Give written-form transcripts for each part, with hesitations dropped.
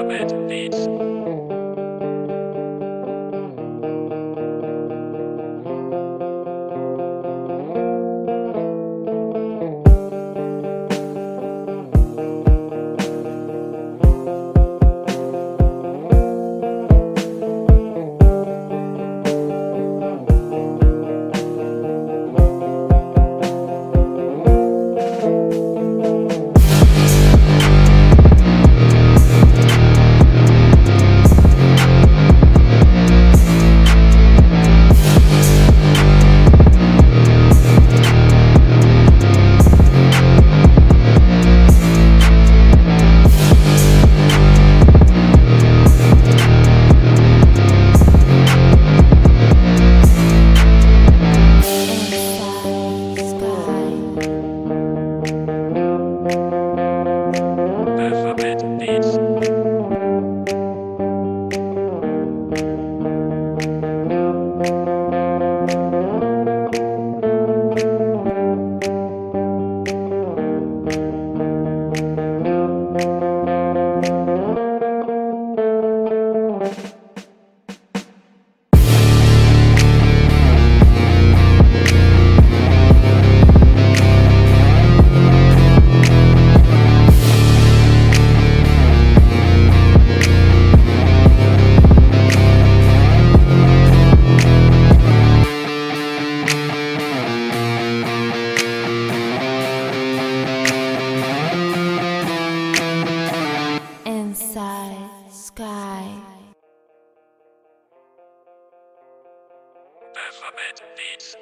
Alphabet Beats. Alphabet Beats.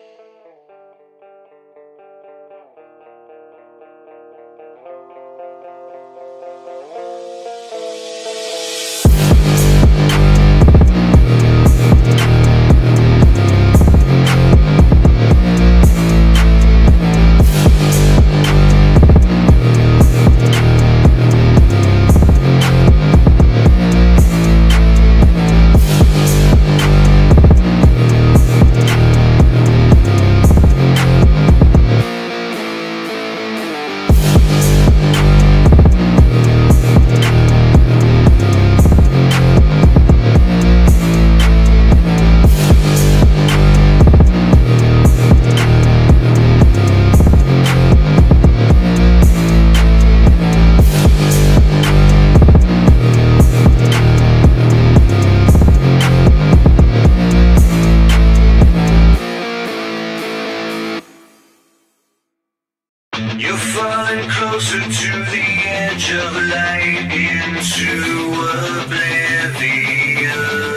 You're falling closer to the edge of light into oblivion.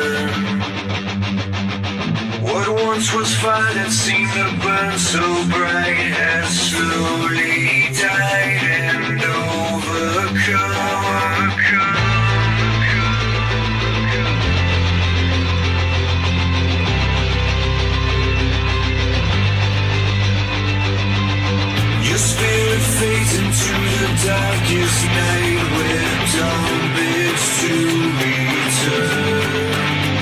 What once was fire that seemed to burn so bright has slowly died and overcome. Your spirit fades into the darkest night where dawn bids to return.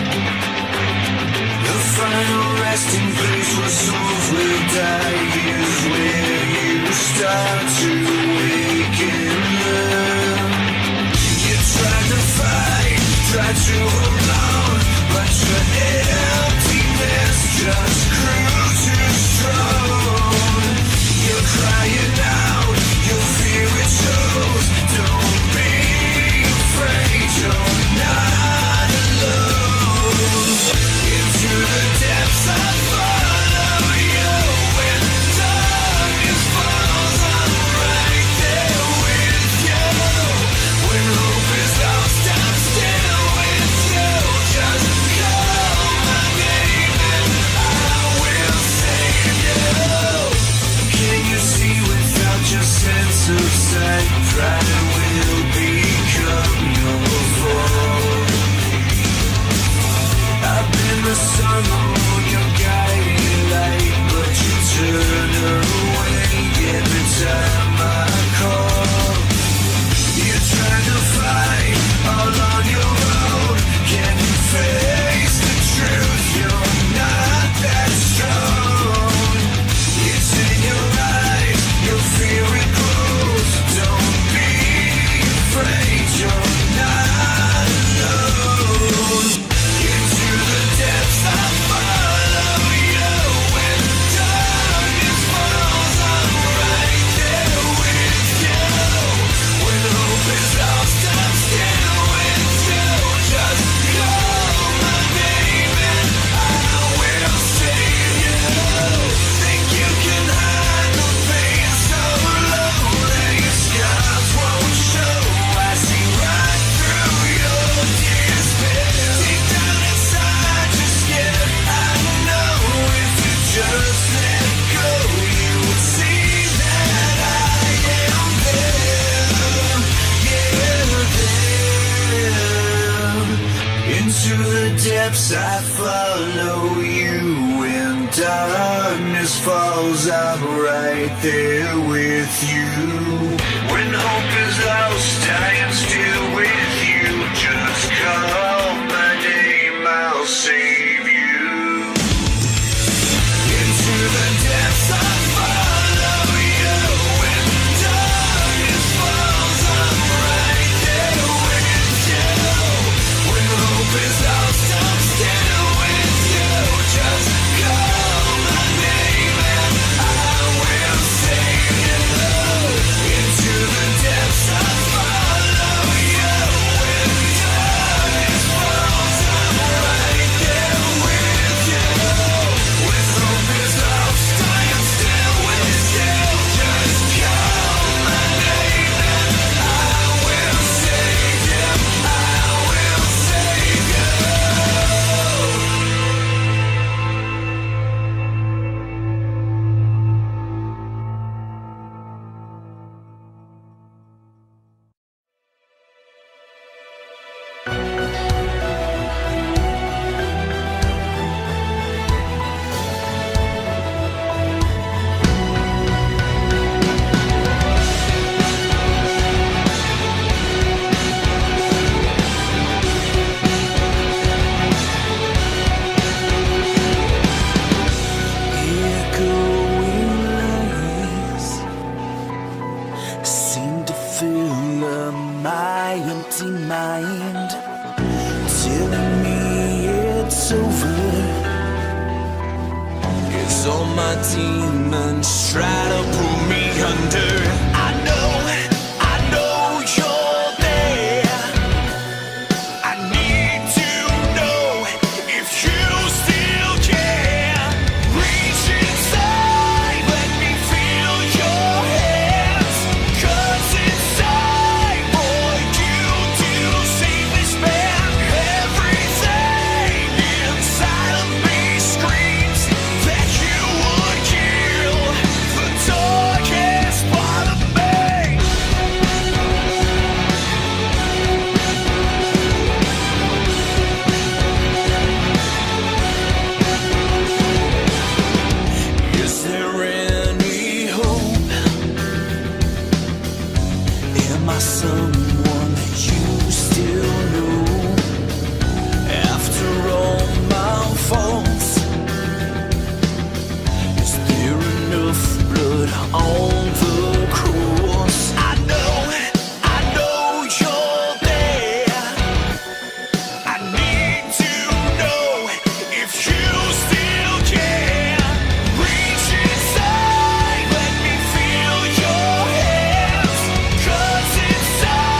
The final resting place where souls will die is where you start to wake and learn. You tried to fight, tried to hold on, but your emptiness just grew too strong. You're crying out, your fear it shows. Don't be afraid, you're not alone. Into the depths I follow you. When darkness falls, I'm right there with you. When hope is lost, I'm still with you. Just call my name and I will save you. Can you see without your sense of sight? Pride will become your fall. I've been the sun, the moon, your guiding light, but you turn away every time I call. You try to fight all on your own. Can you face the truth? You're not that strong. It's in your eyes, your fear it grows. Don't footsteps, I follow you. When darkness falls, I'm right there with you. When hope is lost, I am still with you. Just call my name, I'll save you. Into the depths I follow you. When darkness falls, I'm right there with you. When hope is lost, I'm still with you. Just call my name and I will save you. Into the depths I follow you. When darkness falls, I'm right there with you. When hope is lost, I am still with you. Just call my name and I will save you. I will save you. Echoing lies seem to fill my empty mind, telling me it's over. As all my demons try to pull me under. I know you're there. I need to know if you still care. Reach inside, let me feel your hands. 'Cause it's time for you to save this man. Everything inside of me screams that you would kill the darkest part of me. Is there any hope? Am I someone you still know? After all my faults, is there enough blood on the cross? I know you're there. I need to know if you still care. Reach inside, let me feel your hands. 'Cause it's time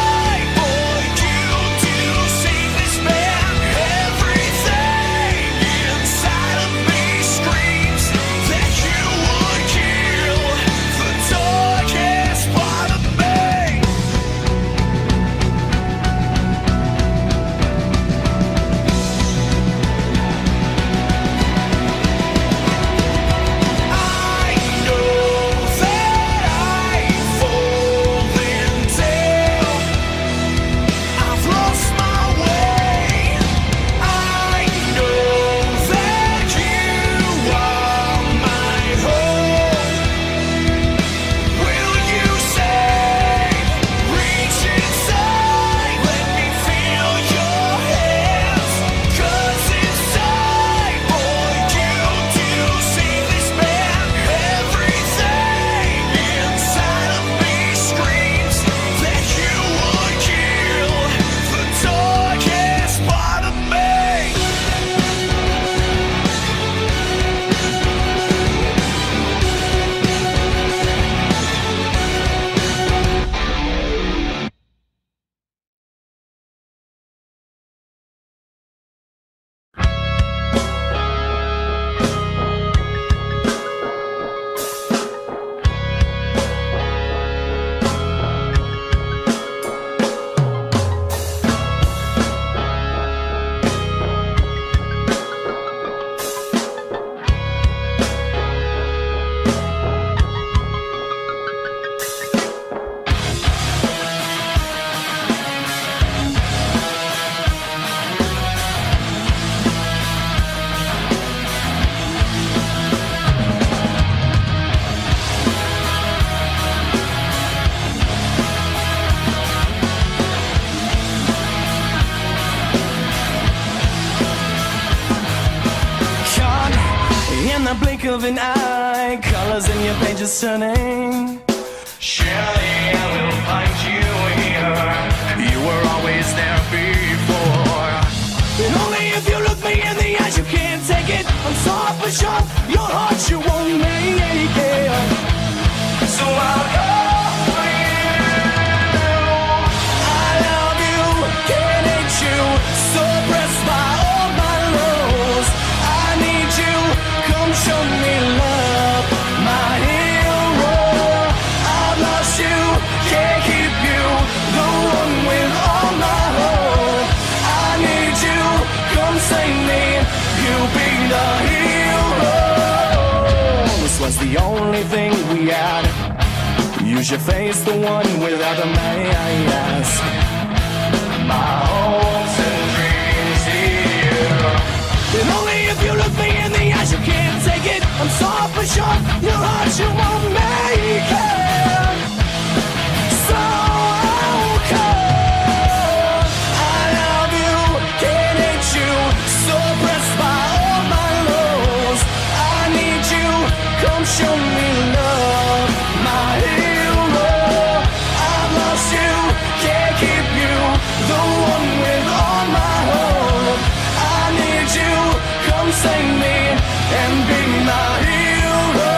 blink of an eye, colors in your pages turning. Surely I will find you here. You were always there before. And only if you look me in the eyes, you can't take it. I'm soft but sharp, your heart you won't make it. So I'll go for you. I love you, can't hate you, suppressed by all my lows. I need you, come show me love, my hero. I've lost you, can't keep you, the one with all my hope. I need you, come save me, you be the hero. This was the only thing we had. Use your face, the one without the mask. My hopes and dreams here. And only if you look me in the eyes, you can't take it. I'm soft but sharp, your heart you won't make it. So I'll come. I love you, can't hate you, suppressed by all my lows. I need you, come show me love, my hero. I've lost you, can't keep you, the one with all my hope. I need you, come save me and be my hero.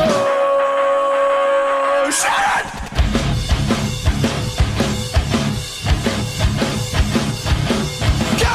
Shut it! Go!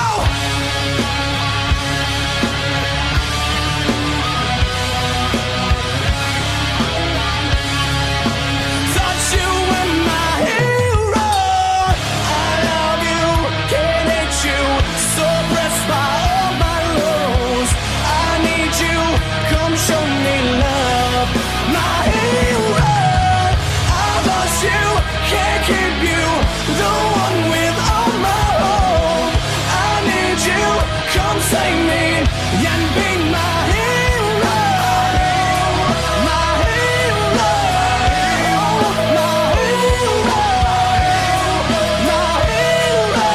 Touch you and my hero. I love you, can't hate you, suppressed by all my lows. I need you, come show me love, my hero. I've lost you, can't keep you, the one with all my hope. I need you, come save me and be my hero. My hero. My hero. My hero.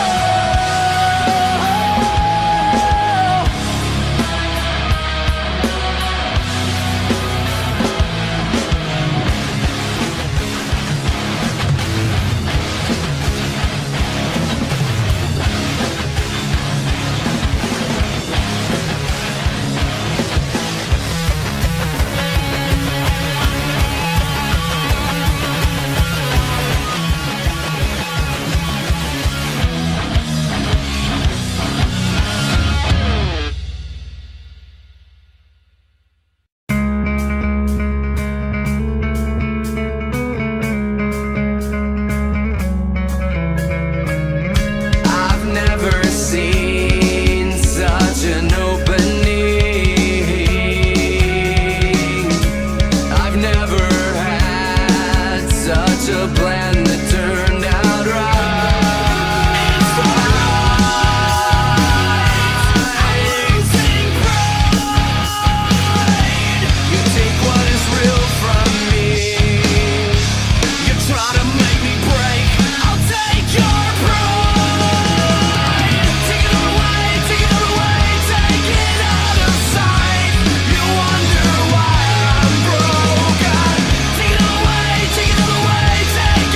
I've never seen such an opening. I've never had such a plan that turned out right. It's I'm losing pride. You take what is real from me. You try to make me break. I'll take your pride. Take it all away, take it all away, take it out of sight. You wonder why I'm broken. Take it all away, take it all away, take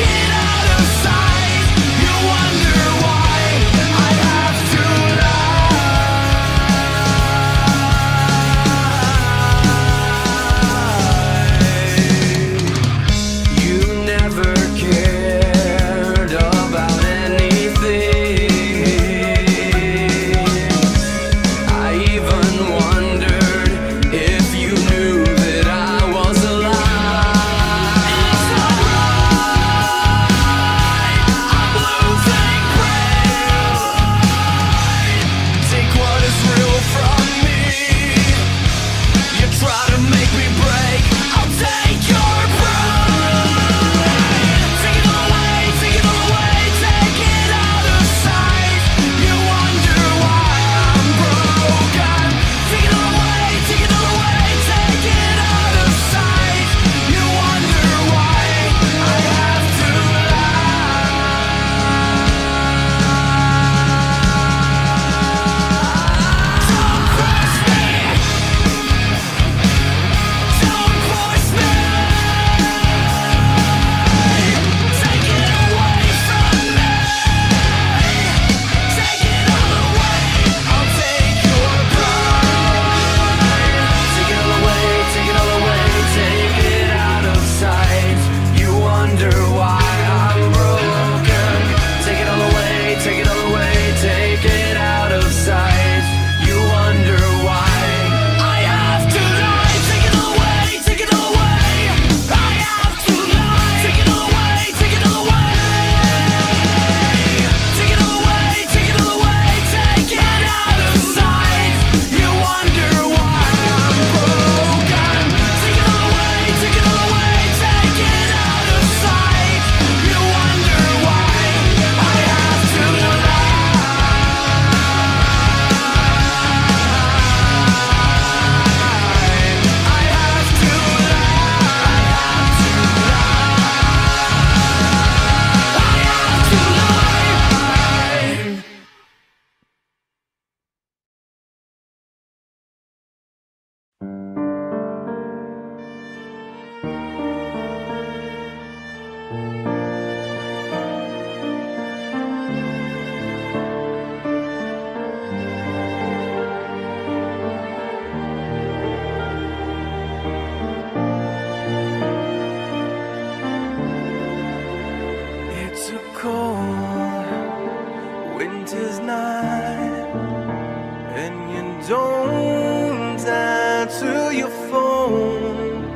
It's a cold winter's night, and you don't answer your phone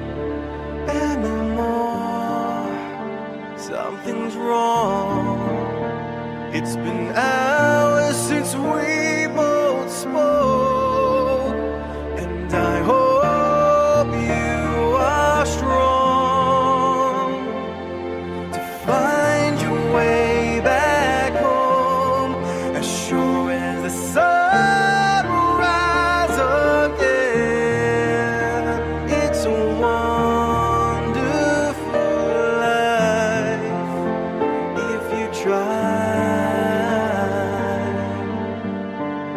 anymore. Something's wrong. It's been hours since we both spoke, and I hope you are strong to find your way back home, as sure as the sun will rise again. It's a wonderful life if you try.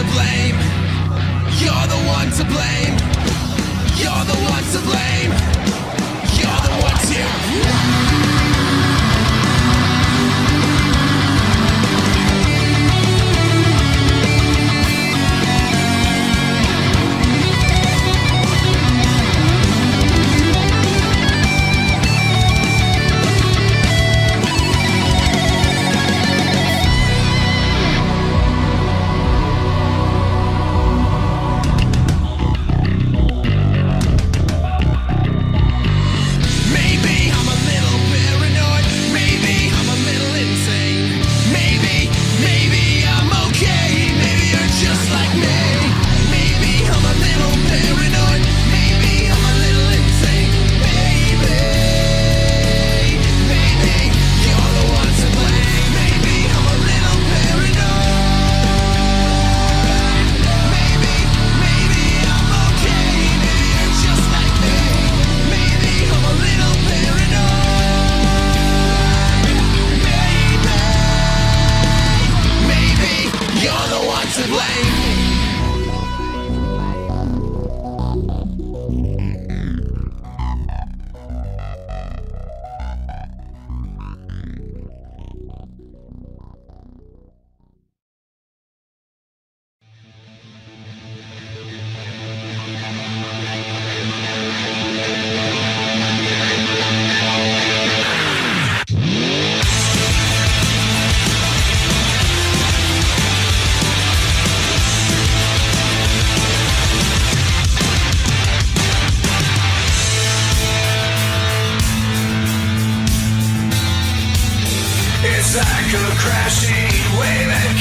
to blame. You're the one to blame. You're the one to blame. You're the one to. It's like a crashing wave that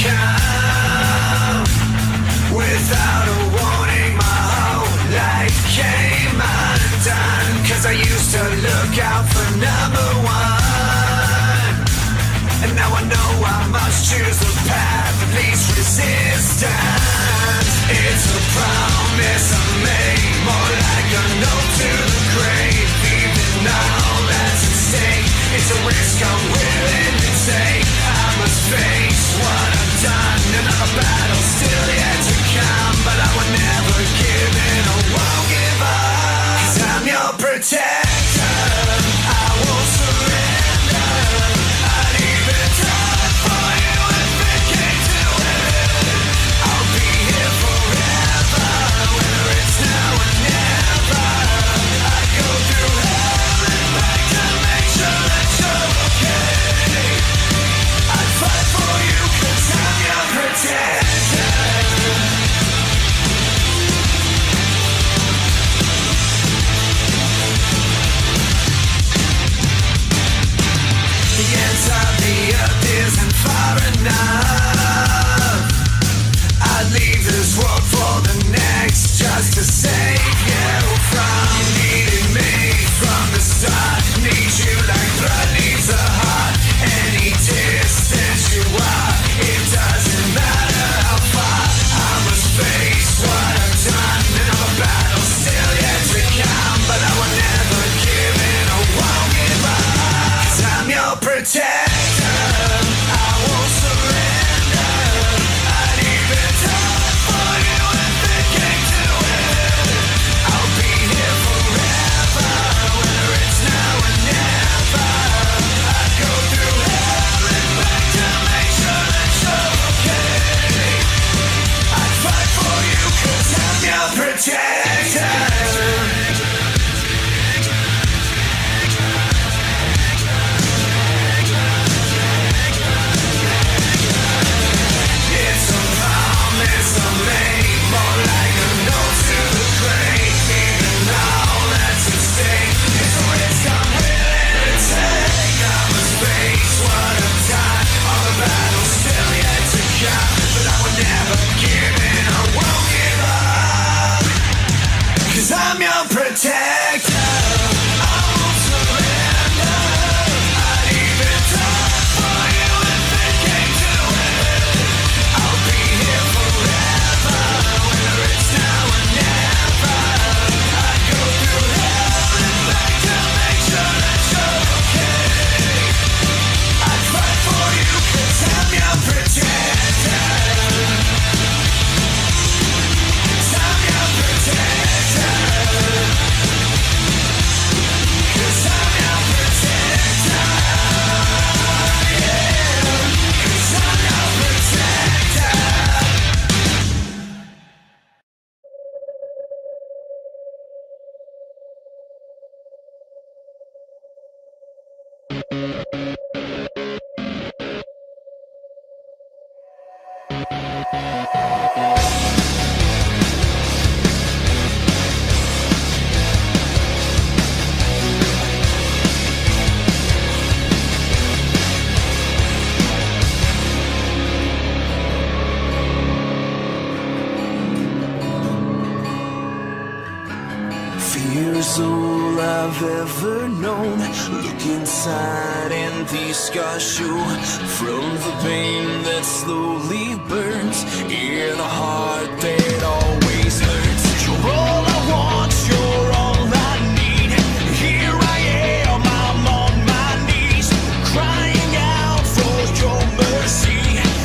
comes without a warning. My whole life came undone, 'cause I used to look out for number one, and now I know I must choose the path of least resistance. It's a promise I made, more like a note to the grave. Even all that's at stake, it's a risk I'm willing to take. I must face what I've done, another battle still yet to come, but I will never give in or won't give up, 'cause I'm your protector. I won't surrender. I'd even die for you if it came to it. I'll soul I've ever known. Look inside and these scars show from the pain that slowly burns in a heart that always hurts. You're all I want, you're all I need. Here I am, I'm on my knees, crying out for your mercy.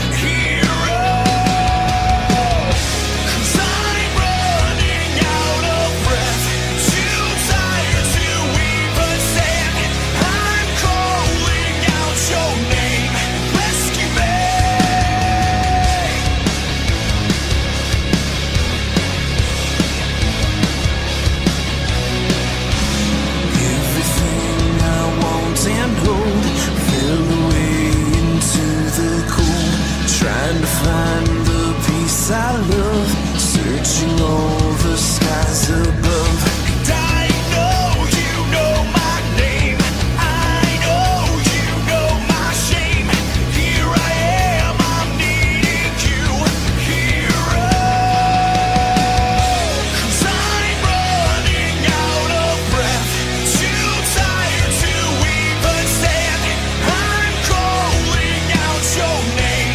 Trying to find the peace I love, searching all the skies above. And I know you know my name, I know you know my shame. Here I am, I'm needing you, hero. 'Cause I'm running out of breath, too tired to even stand. I'm calling out your name.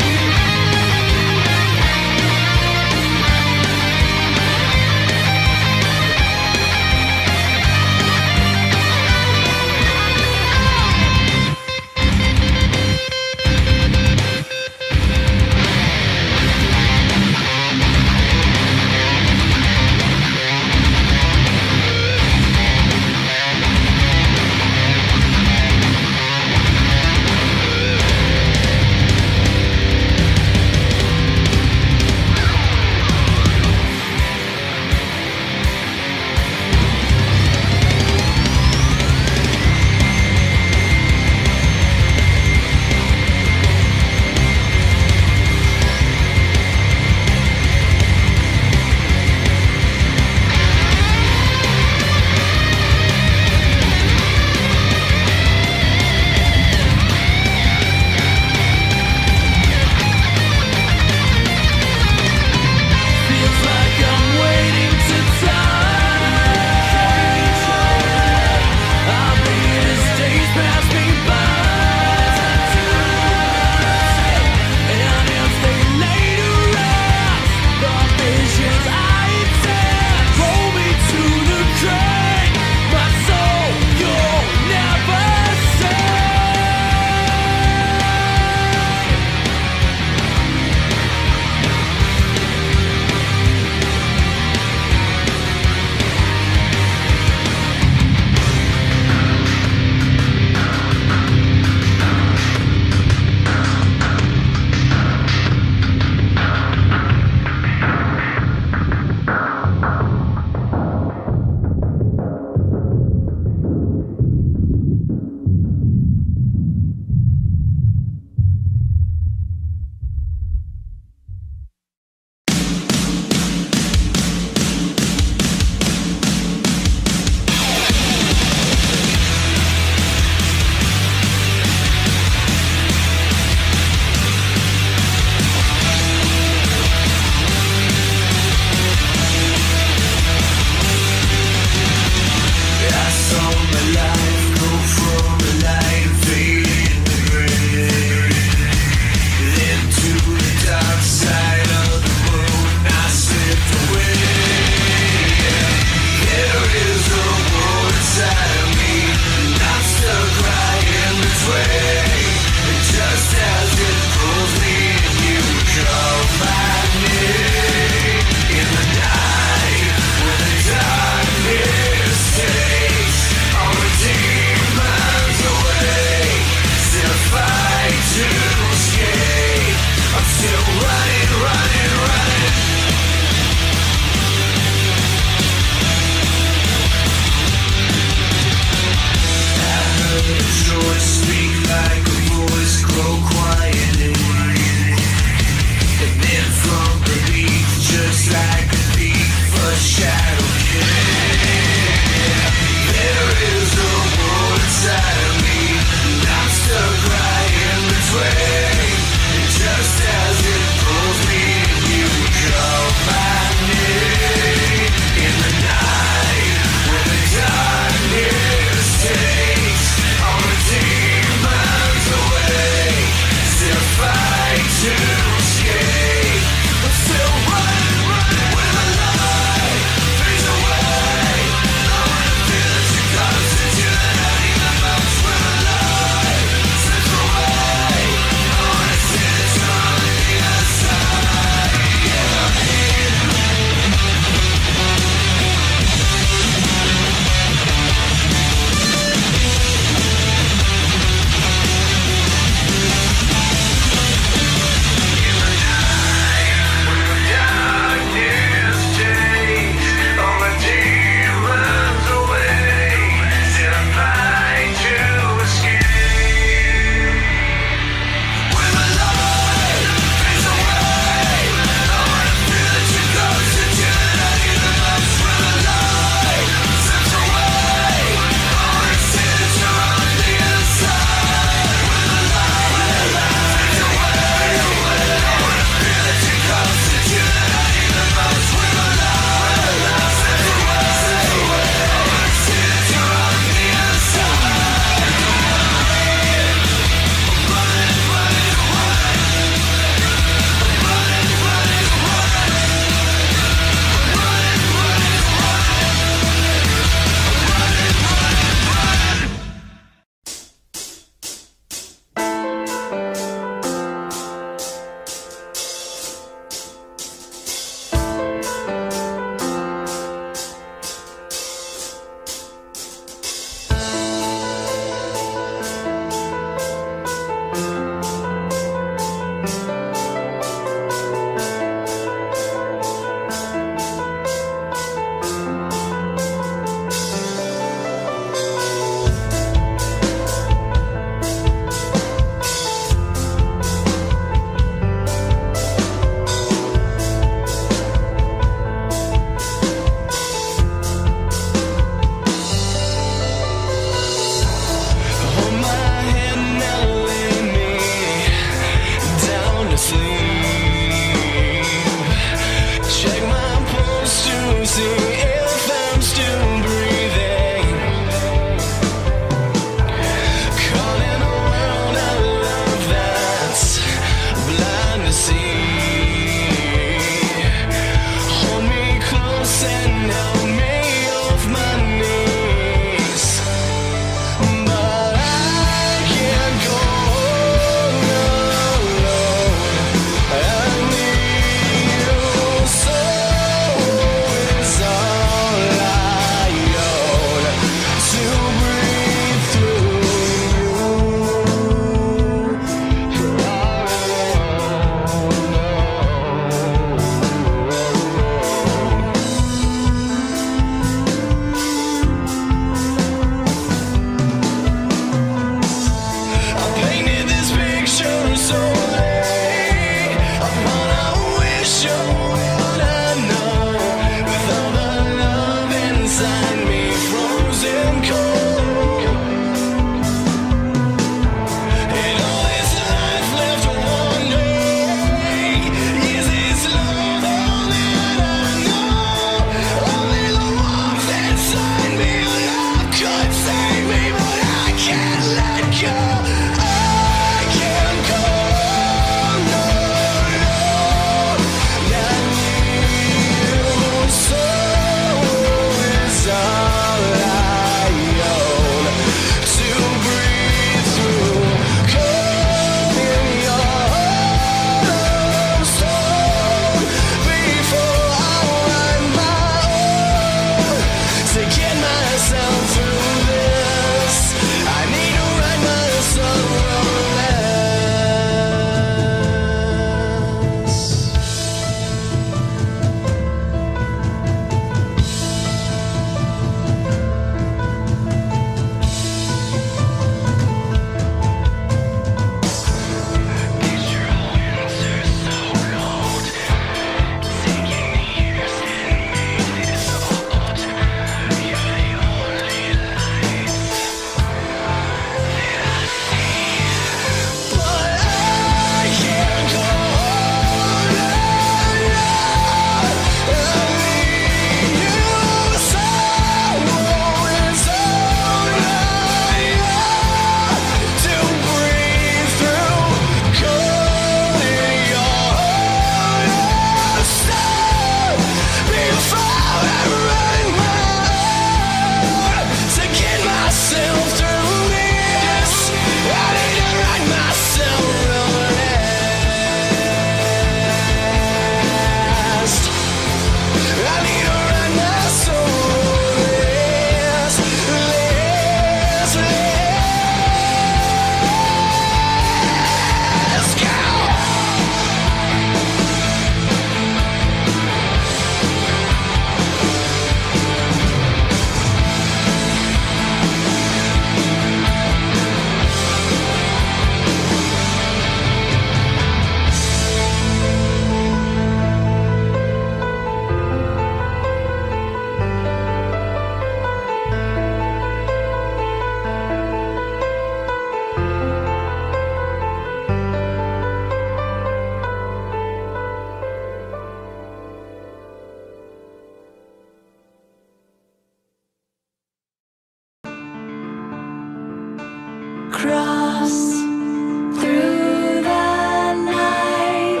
cross through the night.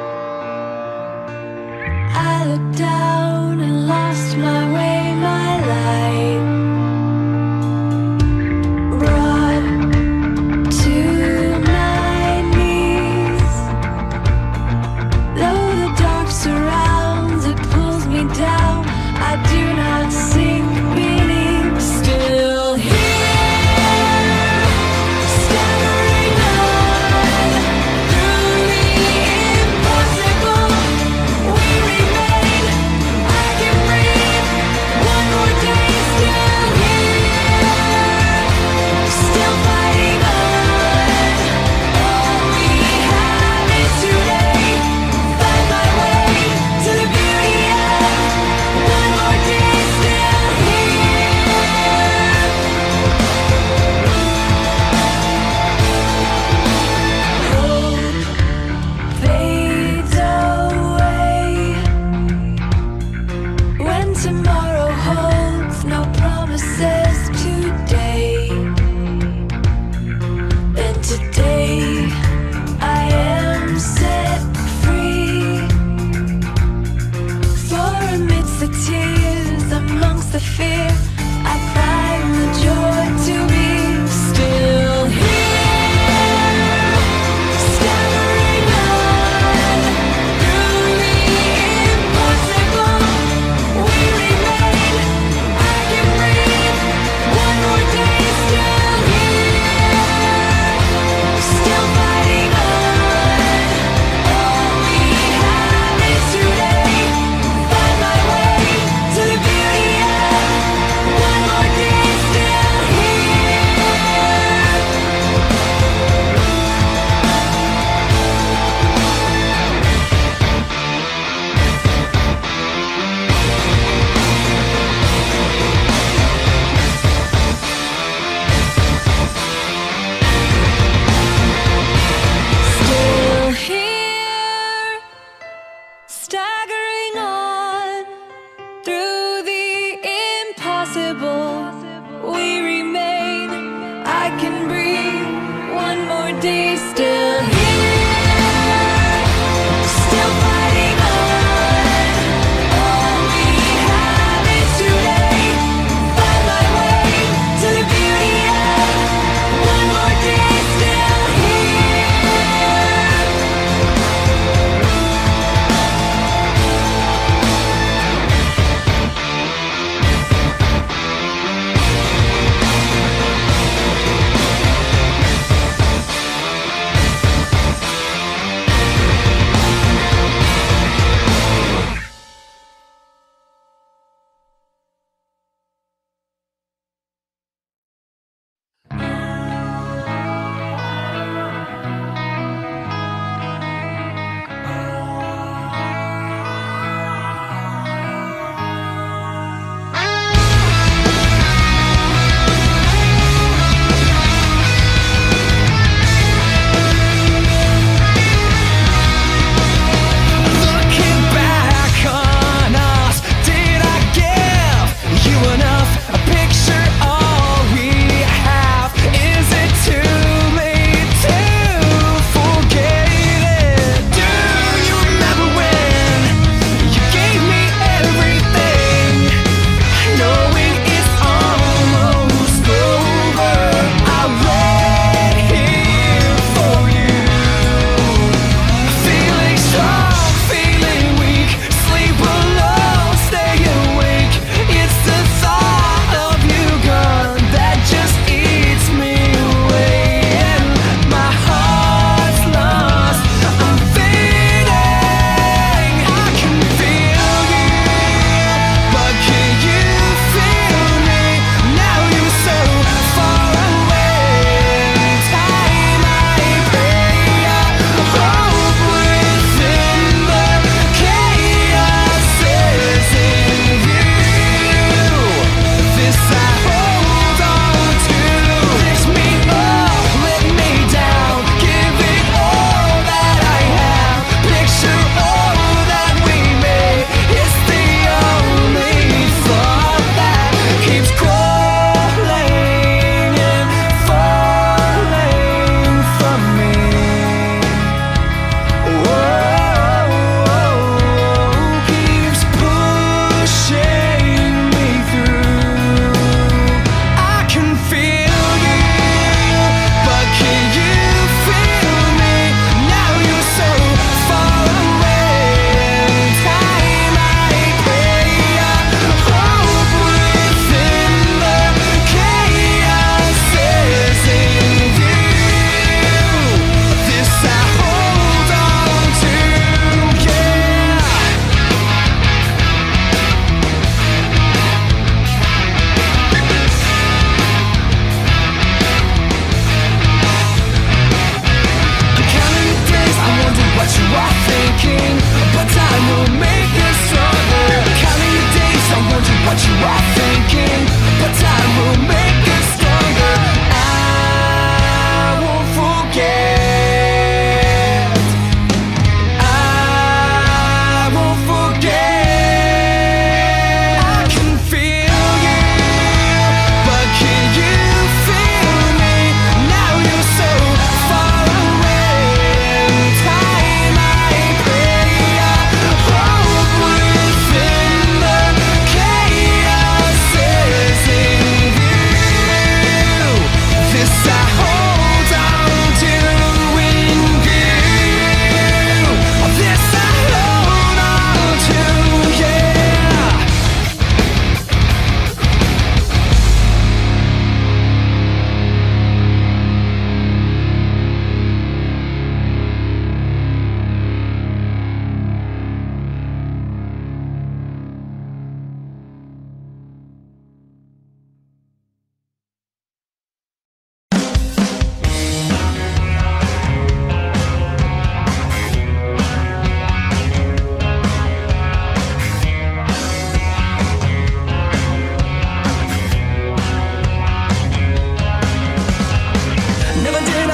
I looked down and lost my way, my light brought to my knees. Though the dark surrounds, it pulls me down. I do not sink beneath. Still here, staggering on through the impossible. We remain. I can breathe. One more day. Still here, still fighting on. All we have is today. Find my way to the beauty of one more day. Still here. Hope fades away when tomorrow holds no promises today. Then today I am set free. For amidst the tears, amongst the fear, I find the joy to be still here, staggering on through the impossible. We remain. I can breathe. One more day. Still here, still fighting on. All we have is today. Find my way to the beauty of one more day. Still here. Still here, staggering on through the impossible. We remain. I can breathe. One more day. Still here, still fighting on. All we have is today. Find my way to the beauty of one more day. Still here.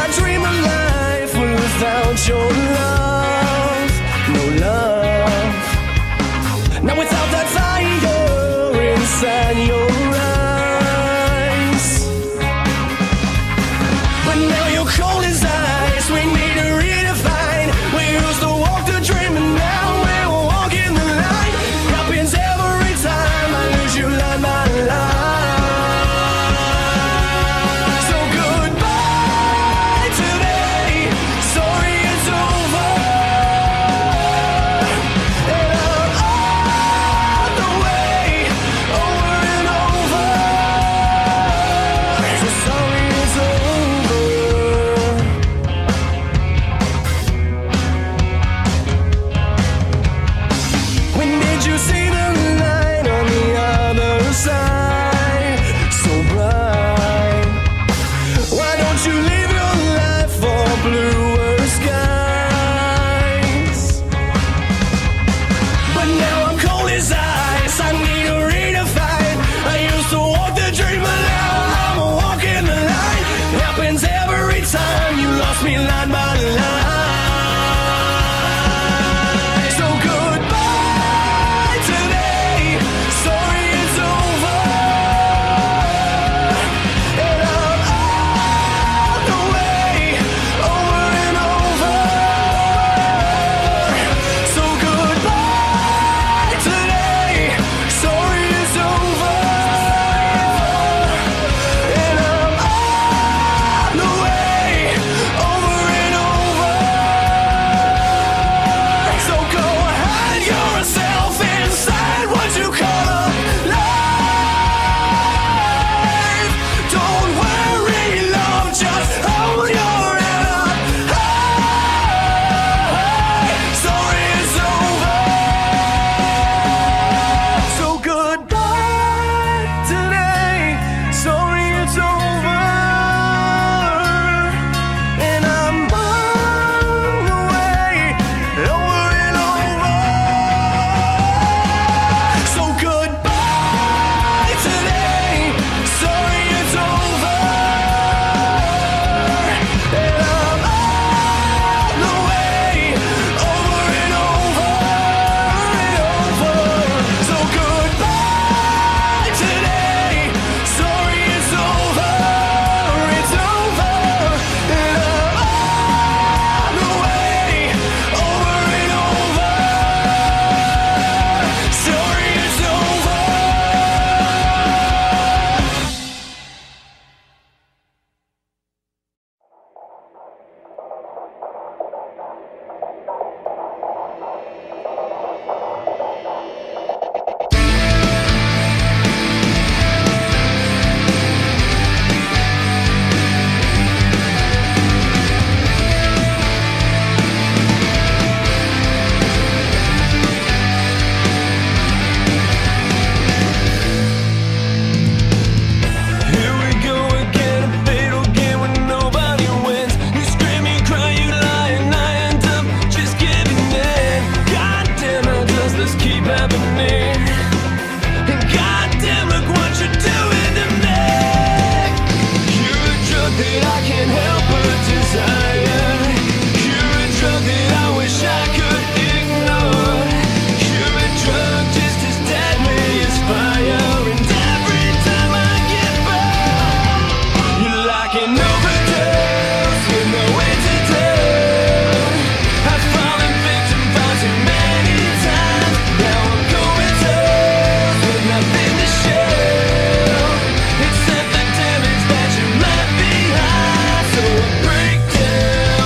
I dream of life without your love, no love. Now without that fire inside your eyes, but now you're cold as ice. We need to redefine. We used to walk the dream, and now we're walking the line. Happens every time I lose you line by line. So goodbye today. Sorry it's over. And I'm on the way, over and over. So sorry it's over. When did you see the light on the other side? So bright. Why don't you live your life for bluer skies? But now I'm cold as ice. I need to redefine. I used to walk the dream, but now I'm walking the line. Happens every time you lost me line by line. So goodbye today. Sorry it's over. And I'm on the way, over and over. So goodbye today. Sorry it's over. And I'm on the way, over and over. So go hide yourself inside what you call a life. Don't worry, love, just hold your head up high. Sorry it's over. So goodbye today. Sorry it's over. And I'm on the way, over and over. So goodbye today. Sorry it's over. And I'm on the way, over and over and over. So goodbye today. Sorry it's over. It's over. And I'm on the way, over and over. Sorry it's over. Here we go again, a fatal game when nobody wins. You scream, you cry, you lie, and I end up just giving in. God damn, how does this keep happening? And God damn, look what you're doing to me. You're a drug that I can't help but desire. You're a drug that I wish I could ignore. You're a drug just as deadly as fire. And every time I get burned, you're like an overdose with no antidote. I've fallen victim far too many times. Now I'm comatose with nothing to show except the damage that you left behind. So I break down.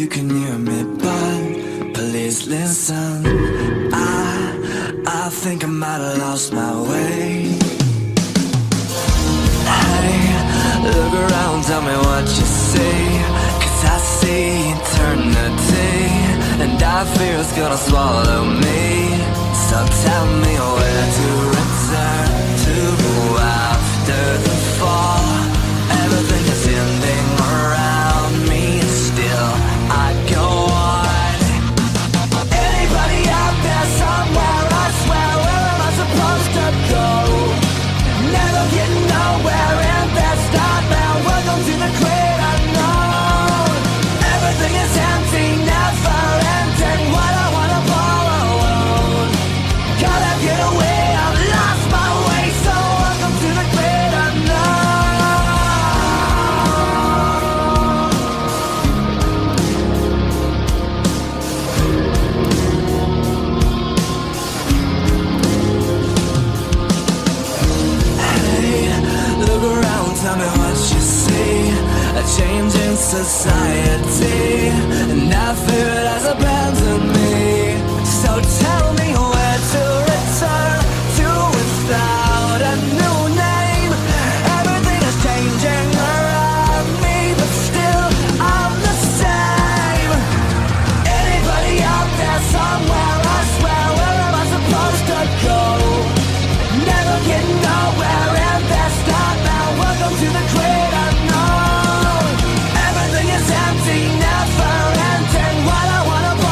you can hear me, but please listen. I think I might have lost my way. Hey, look around, tell me what you see, 'cause I see eternity, and I fear it's gonna swallow me. So tell me where to return to after the fall. Everything is ending around me, and still I go on. Anybody out there somewhere, I swear, where am I supposed to go? Never getting nowhere in that start now. Welcome to the great unknown. Everything is empty, never ending. What I wanna follow. Gotta get away, I've lost my way. So welcome to the great unknown. Hey, look around, tell me what you see. A change in society, and I fear it has abandoned me. So tell me where to return to without a new name. Everything is changing around me, but still I'm the same. Anybody out there somewhere, I swear, where am I supposed to go? Never getting nowhere in that start now. Welcome to the great unknown. Everything is empty, never ending. What I wanna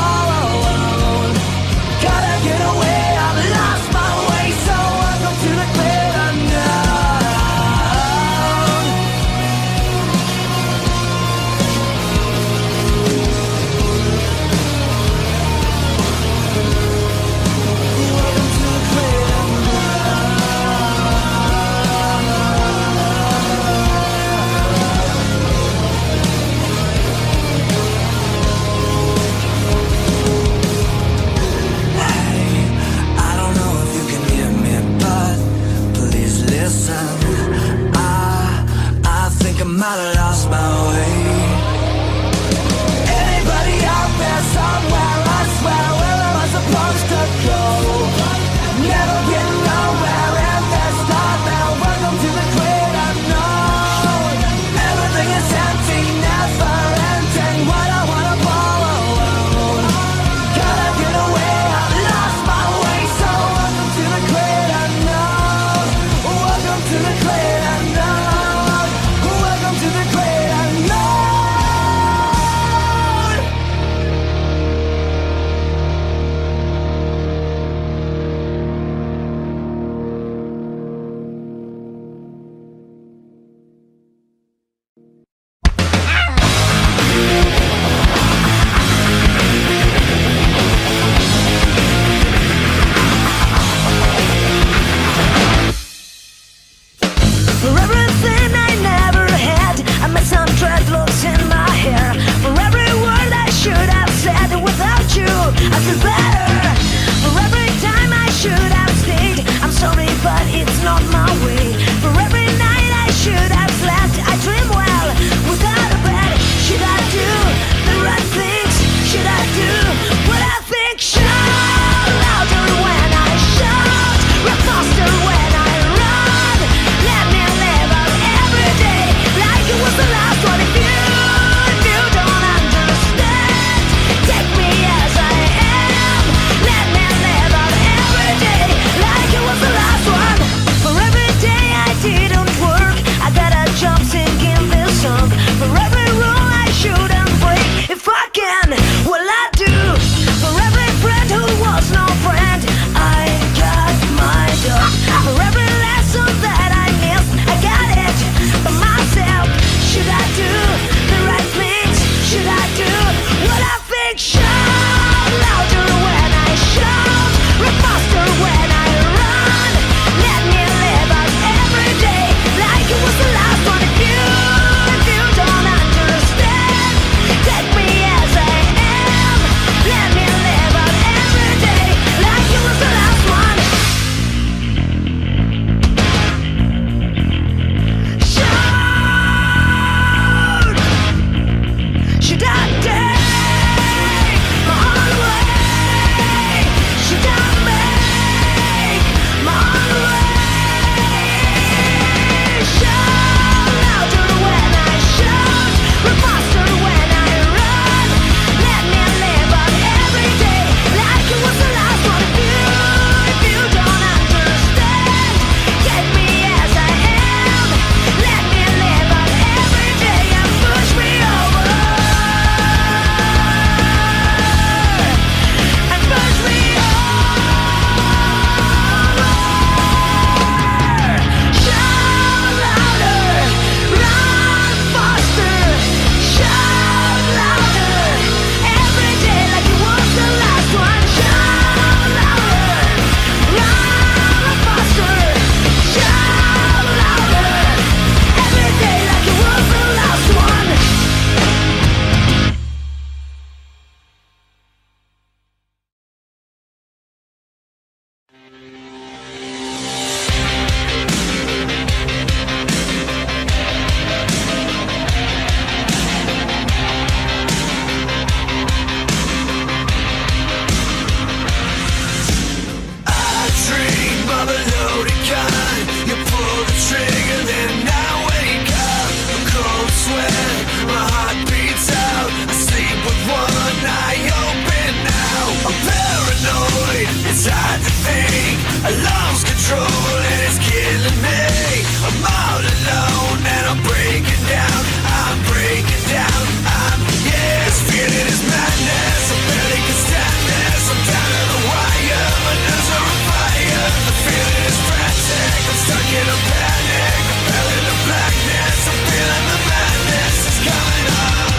of a loaded gun. You pull the trigger, then I wake up. A cold sweat, my heart beats out. I sleep with one eye open now. I'm paranoid, it's hard to think. I lost control and it's killing me. I'm all alone and I'm breaking down. I'm breaking down. Yeah, this feeling is madness. I barely can stand this. I'm down to the wire. My nerves are on fire. The feeling is frantic. I'm stuck in a panic. I fell in the blackness. I'm feeling the madness is coming on.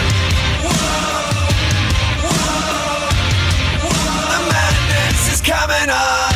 Whoa, whoa, whoa. The madness is coming on.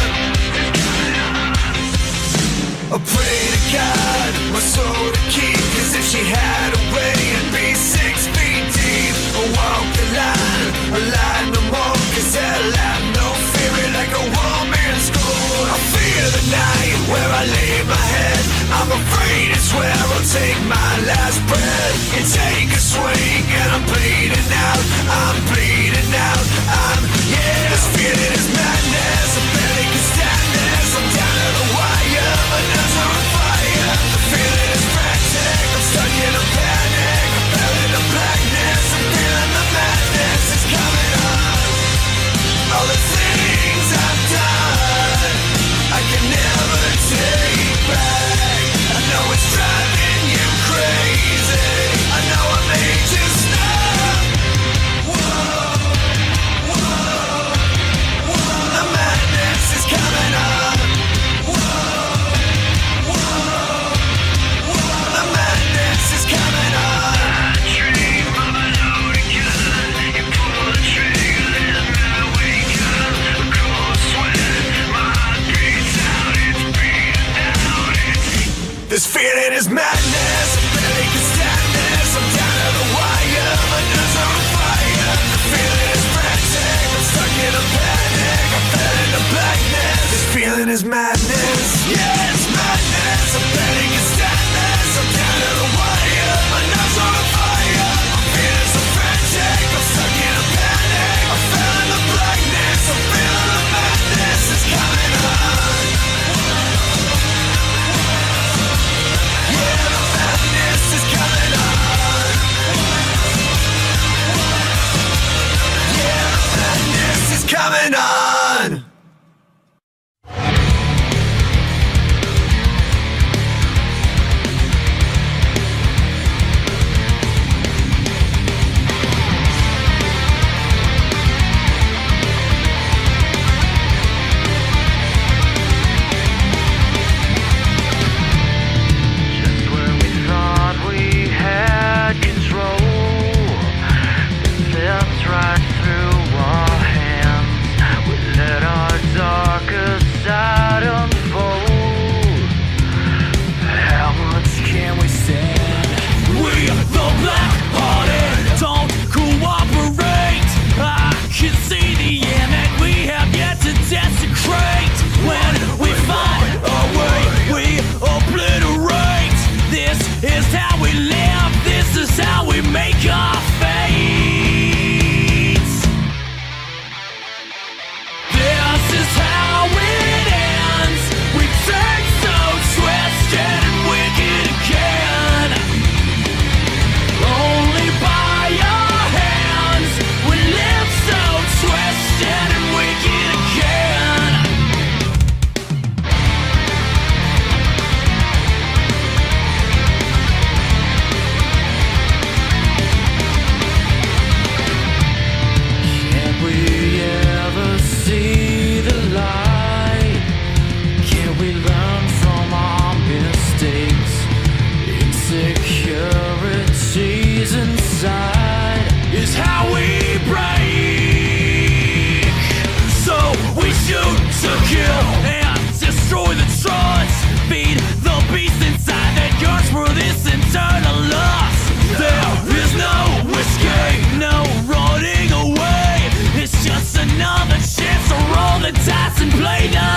I pray to God, my soul to keep. Cause if she had a way, it'd be 6 feet deep. I walk the line no more. Cause hell, I'm no fear like a woman in school. I fear the night where I lay my head. I'm afraid it's where I'll take my last breath. And take a swing and I'm bleeding out. I'm bleeding out. Yeah, this feeling is madness. I barely can stand this. I'm down to the wire. My nerves are on fire. The feeling is frantic. I'm stuck in a panic. I fell in the blackness. I'm feeling the madness is coming on. All the things I've done, I can never take back. I know it's driving you crazy. I know I made you stop. Whoa, whoa, whoa. The madness is coming on. Whoa, whoa, whoa. The madness is coming on. I dream of a loaded gun. You pull the trigger, then I wake up. A cold sweat, my heart beats out. It's beating down. This feeling is madness. I barely can stand this. I'm down to the wire. My nerves are on fire. The feeling is frantic. I'm stuck in a panic. I fell in the blackness. This feeling is madness. Yeah, it's madness. I barely can stand this. I'm down to the wire. My nerves are on fire. I'm feeling so frantic. I'm stuck in a panic. I fell in the blackness. I'm feeling the madness is coming on. Yeah, the madness is coming on. Yeah, the madness is coming on. Just when we thought we had control, it slipped right through our hands. We let our darker side unfold. How much can we stand? We, the black-hearted, don't cooperate. I can see the end that we have yet to desecrate. When we find a way, we obliterate. This is how we live. This is how we make our fates. This is how it ends. We turn so twisted and wicked again. Only by our hands. We live so twisted and wicked again. Can't we ever see the light? Can we learn from our mistakes? Insecurities inside is how we break. So we shoot to kill and destroy the trust. Feed the beast inside that yearns for this eternal lust. There is no escape, no running away. It's just another chance to roll the dice and play the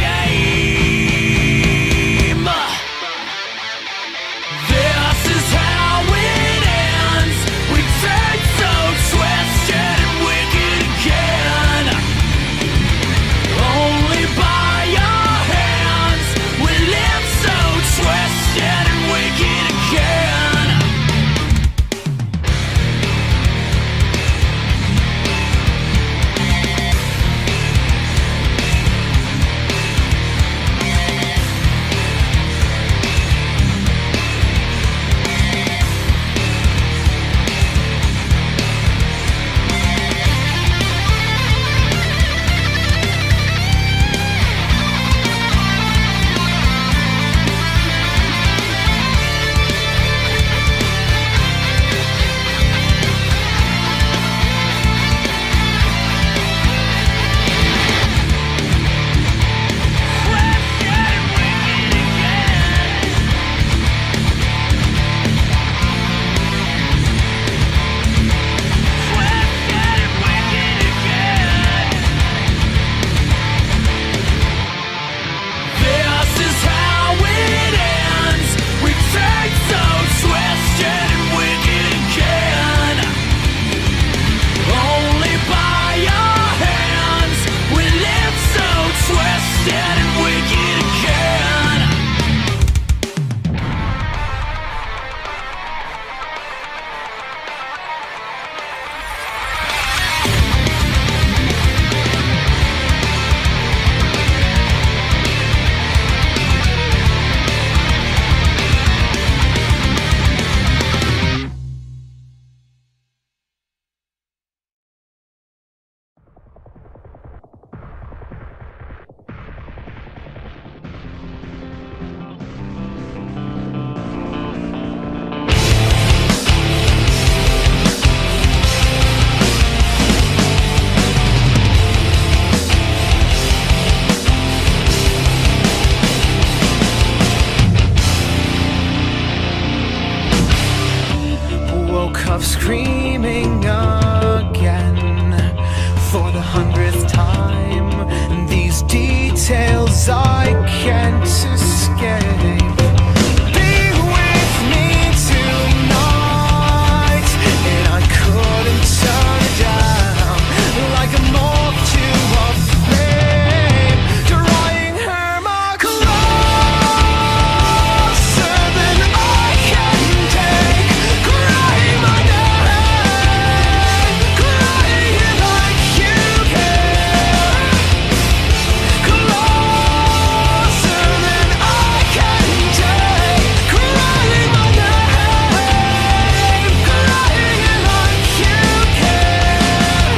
game. This is how it ends. We turn so twisted and wicked again. Only by our hands. escape. Be with me tonight, and I couldn't turn it down. Like a moth to a flame, drawing her more closer than I can take. Crying my name, crying like you care. Closer than I can take. Crying my name, crying like you care.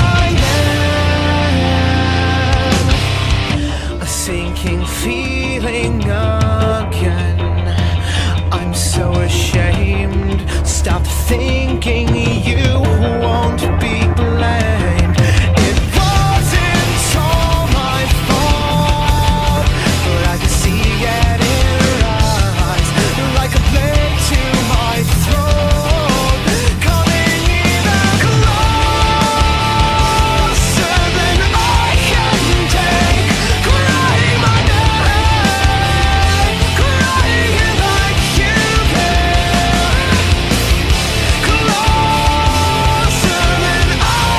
A sinking feeling again. I'm so ashamed. Stop thinking you won't be blamed. It wasn't all my fault, but I could see it in her eyes, like a blade to my throat, coming even closer than I can take. Crying my name, crying like you care. Closer than I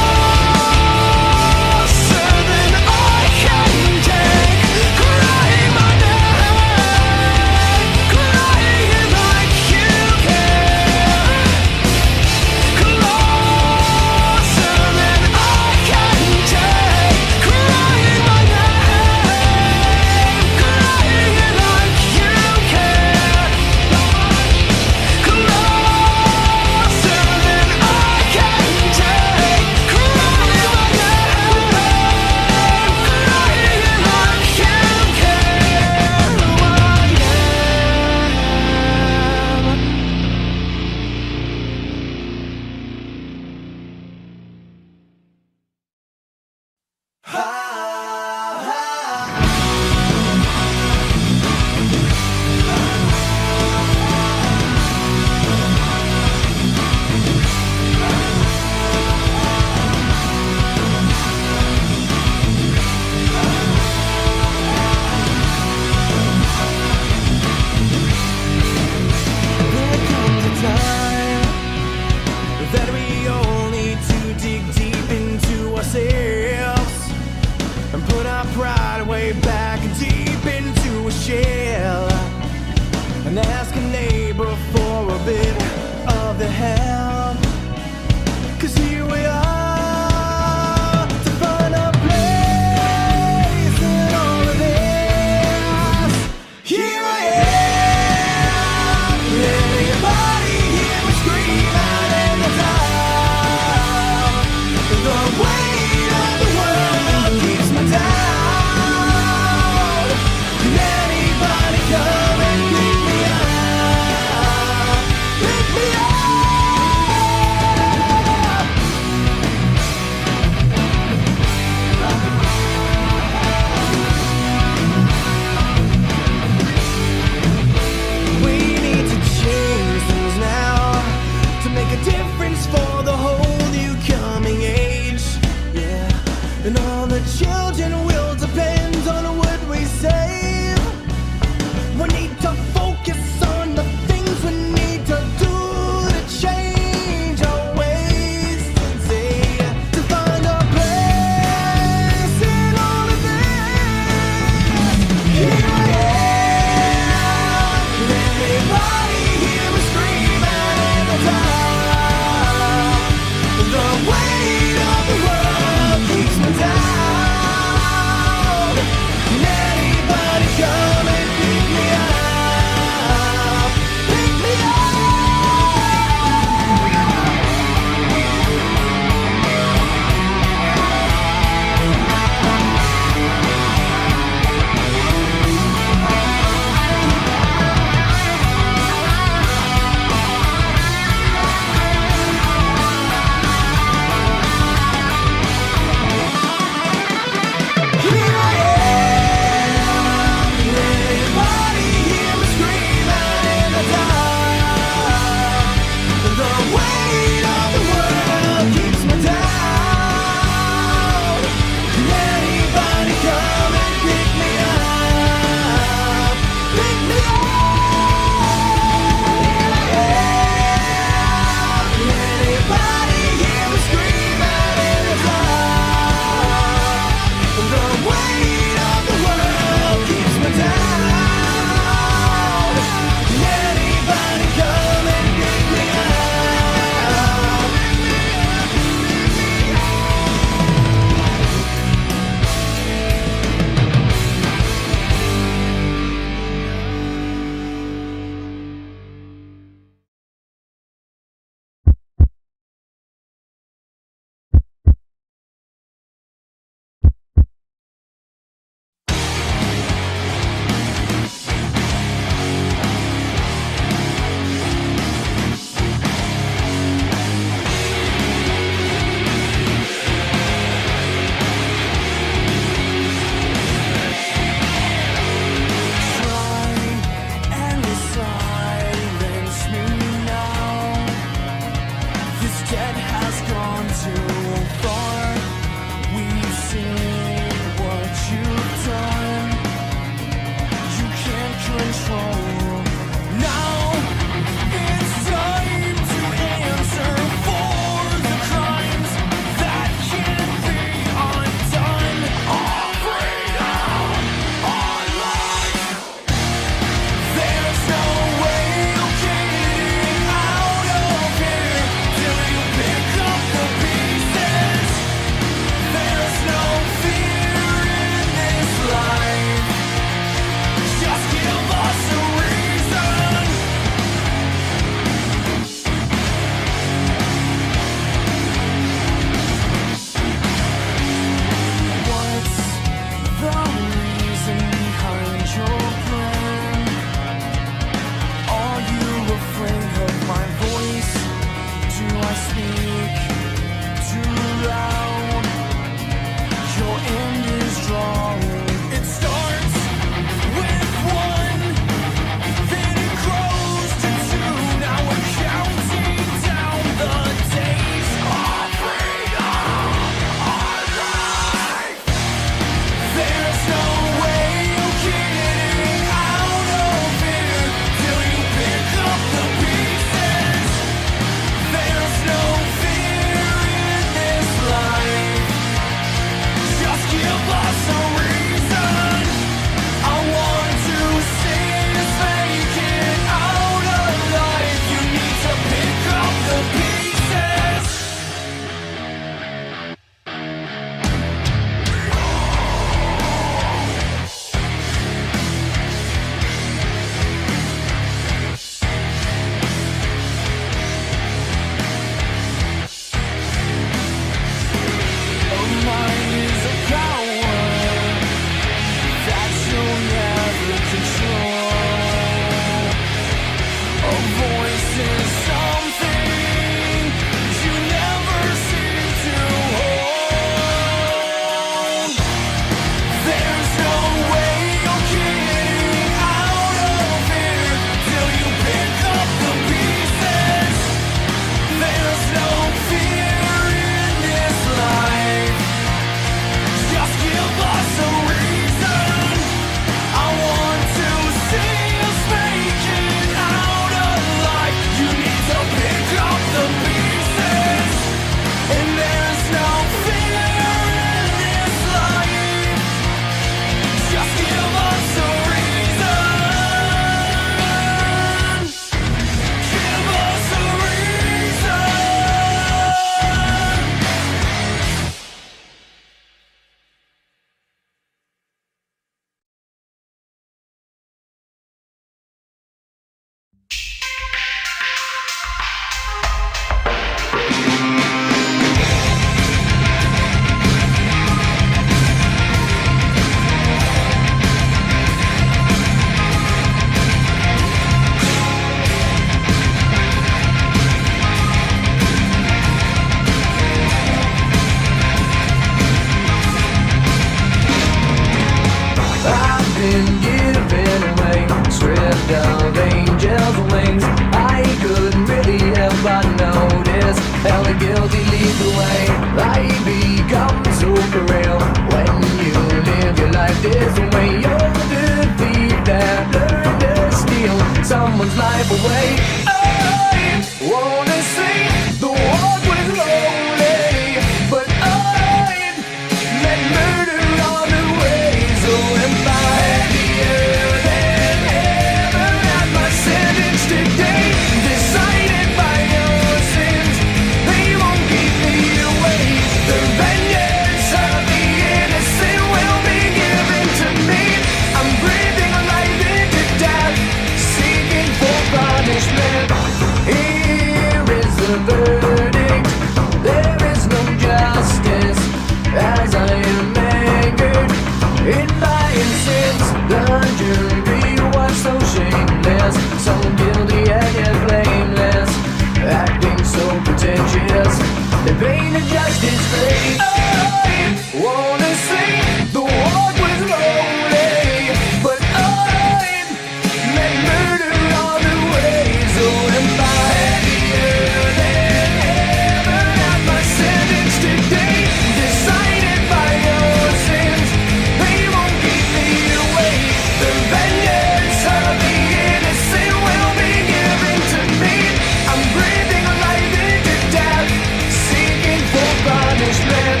Life becomes so cruel when you live your life this way. You're the thief that learned to steal someone's life away. I wanna say the walk was lonely, but I met murder on the way. So am I happier than ever at my sentence today? Decided by your sins, they won't keep me away. The vengeance of the innocent will be given to me. I'm breathing life into death, seeking for punishment. Here is the verdict, there is no justice, as I am anchored in my sins. The jury was so shameless, so guilty and yet blameless, acting so pretentious. They painted justice fake. I wanna say the walk was lonely, but I met murder on the way. So am I happier than ever at my sentence today? Decided by your sins, they won't keep me away. The vengeance of the innocent will be given to me. I'm breathing life into death, seeking for punishment.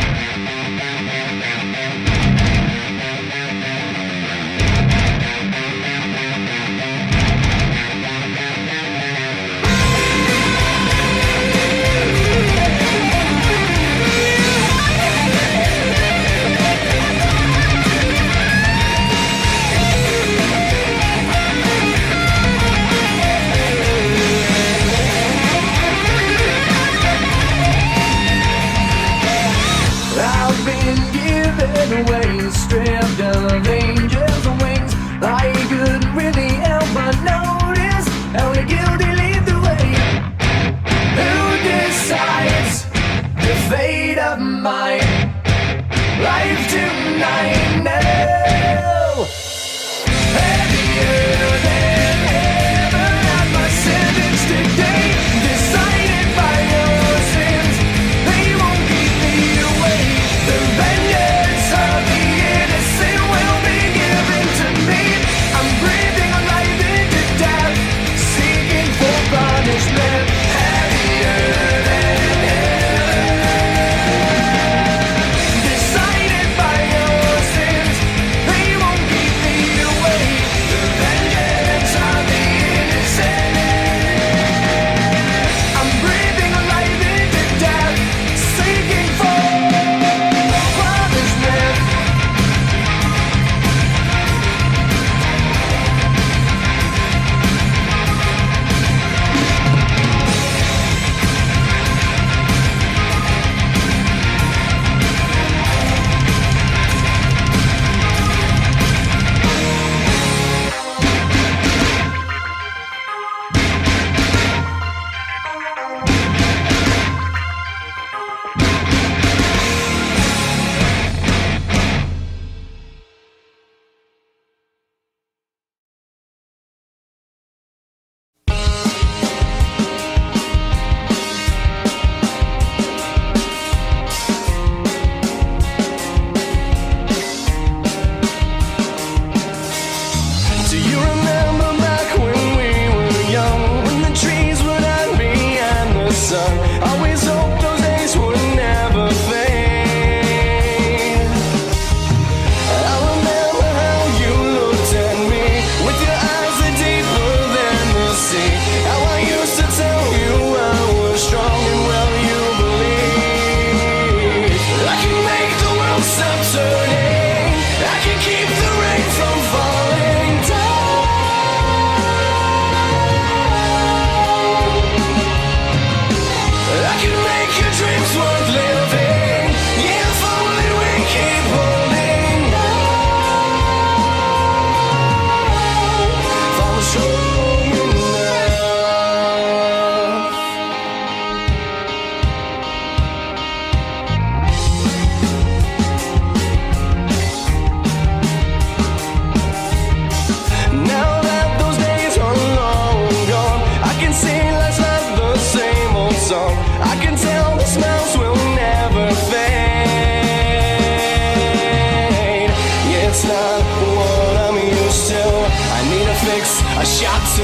I've been given away, stripped of angels' wings. I couldn't really help but notice how the guilty lead the way. Who decides the fate of my life tonight? No, happier than ever at my sentence today. Decided by your sins, they won't keep me away. The vengeance of the innocent will be given to me. I'm breathing life into death, seeking for punishment. Happier than ever. Decided by your sins, they won't keep me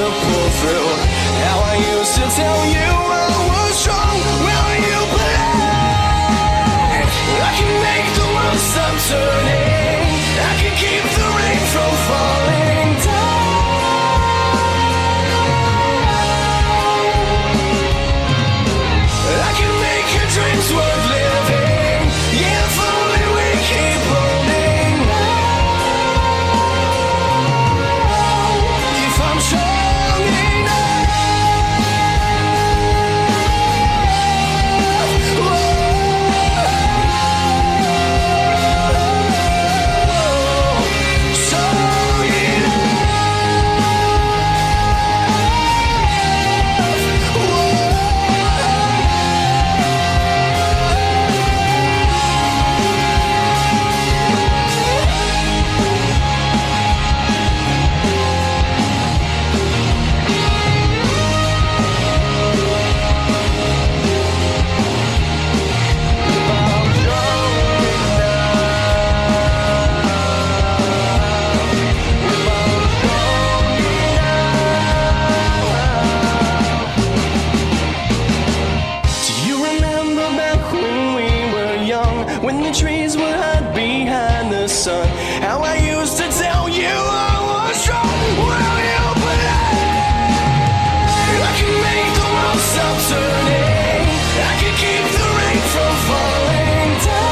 pull through. How I used to tell you I was strong. Will you believe I can make the world stop turning? I can keep the rain from falling down. I can make your dreams worth living. Yeah, if only we keep holding on. If I'm strong enough, strong when the trees were hid behind the sun. How I used to tell you I was strong. Will you believe I can make the world stop turning? I can keep the rain from falling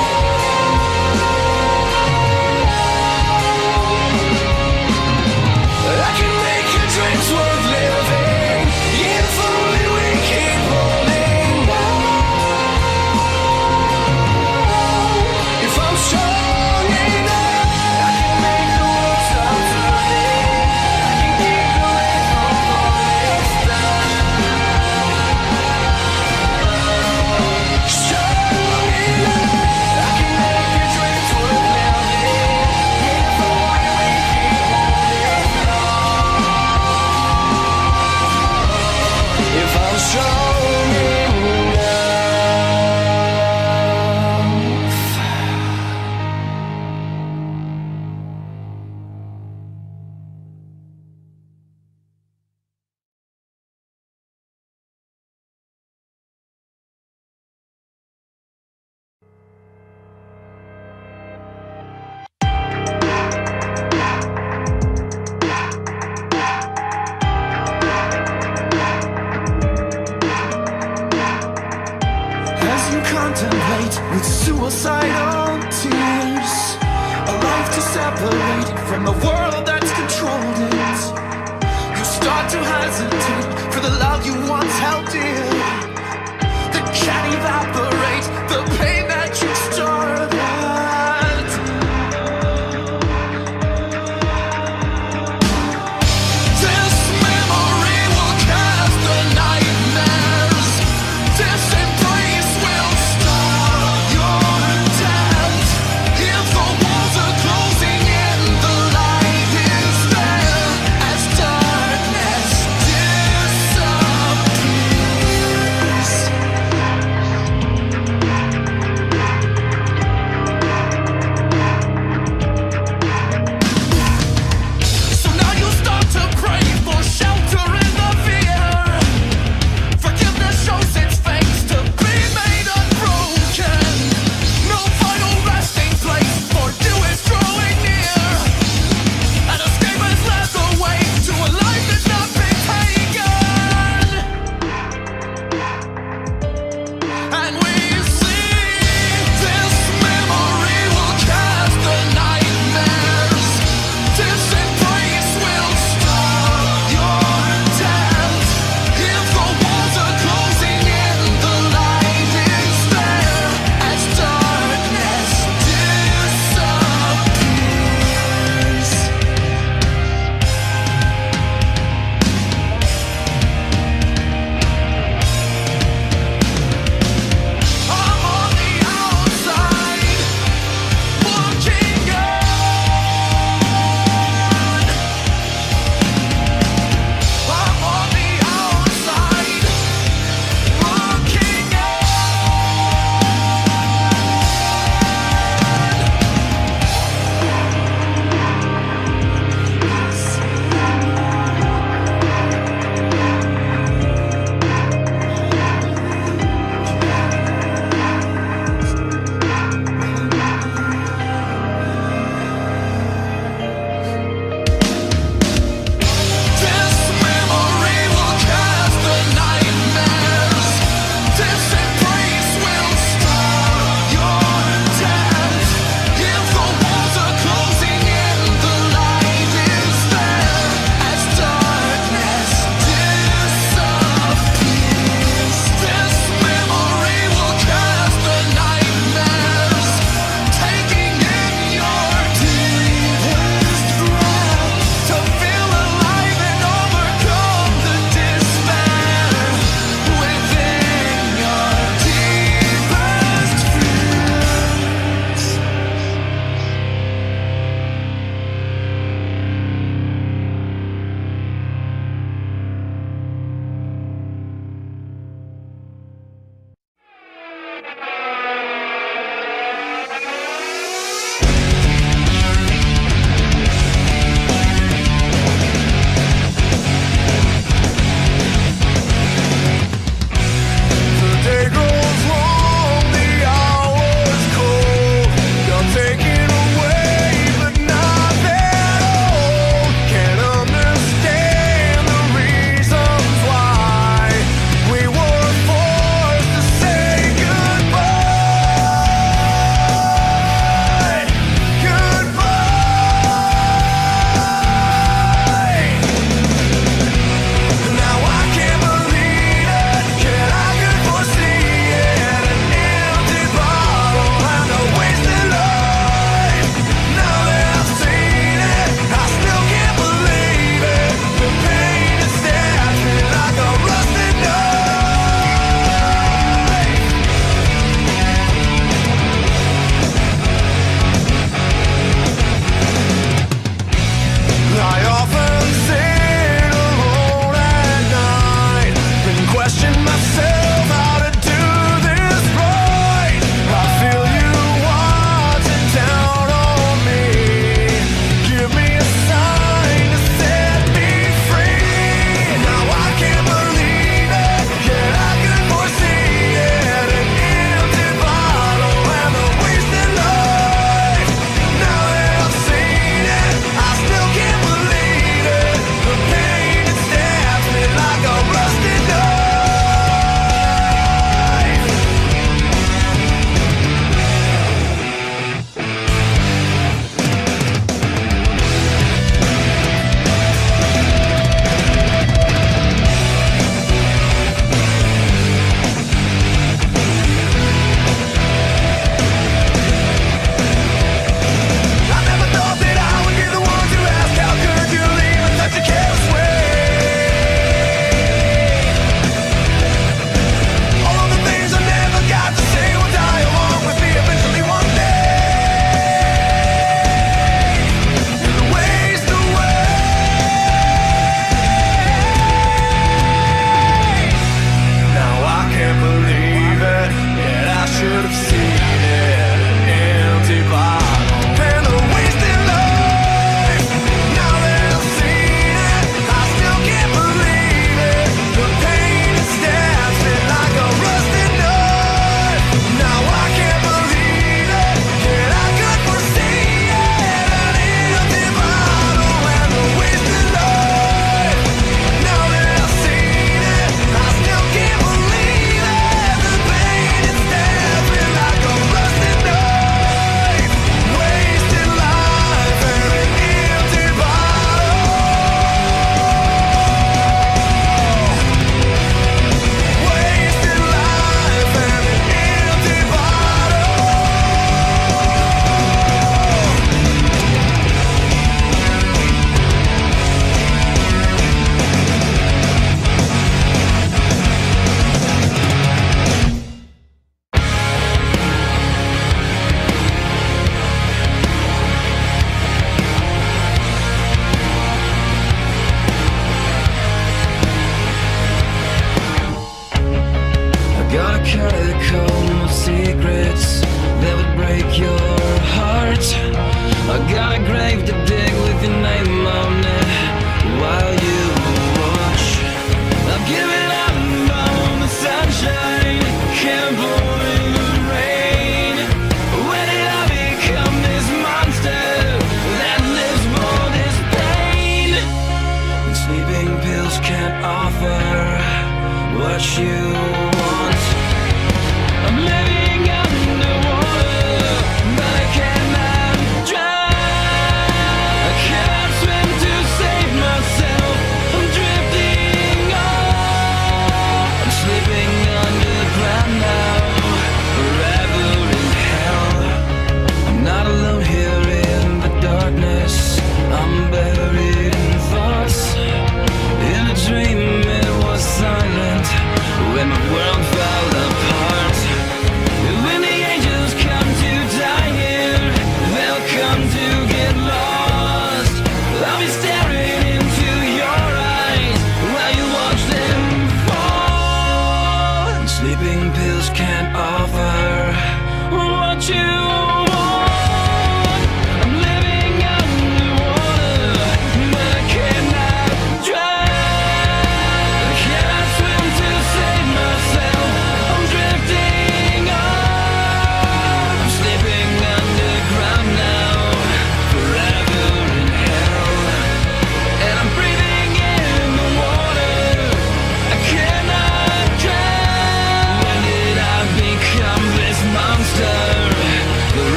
down. I can make your dreams worth living. Yeah, if only we keep holding on. If I'm strong enough, I can make the world stop turning. I can keep the rain from falling down. Strong enough, I can make your dreams worth living. If only we keep holding on. If I'm strong enough. As you contemplate with suicidal tears, a life to separate from the world that's controlled it, you start to hesitate for the love you once held dear, that can't evaporate the pain that you started. This memory will cast the nightmares. This embrace will stop your death. If the walls are closing in, the light is there as darkness disappears. break your heart. I got a grave to dig with your name on it while you watch. I've given up on the sunshine, can't believe the rain. When did I become this monster that lives for this pain? And sleeping pills can't offer what you want. I'm living underwater, but I cannot drown. I cannot swim to save myself. I'm drifting on.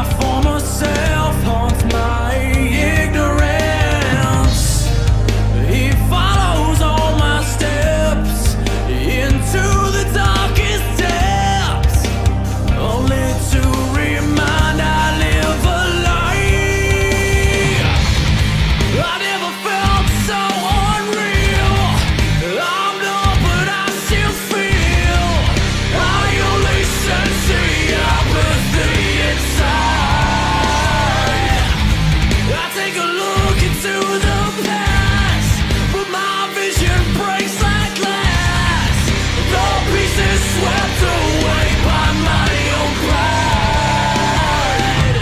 former self haunts my ignorance. He follows all my steps into the darkest depths, only to remind I live a lie. I never felt so unreal. I'm numb, but I still feel. I only sense the apathy inside. I take a look into the past, but my vision breaks like glass. The pieces swept away by my own pride.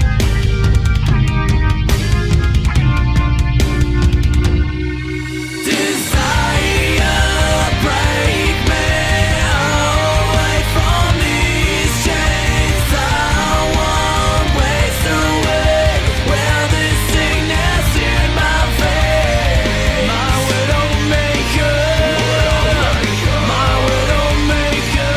Desire break me away from these chains. I won't waste away where this sickness in my veins. My widow maker, my widow maker.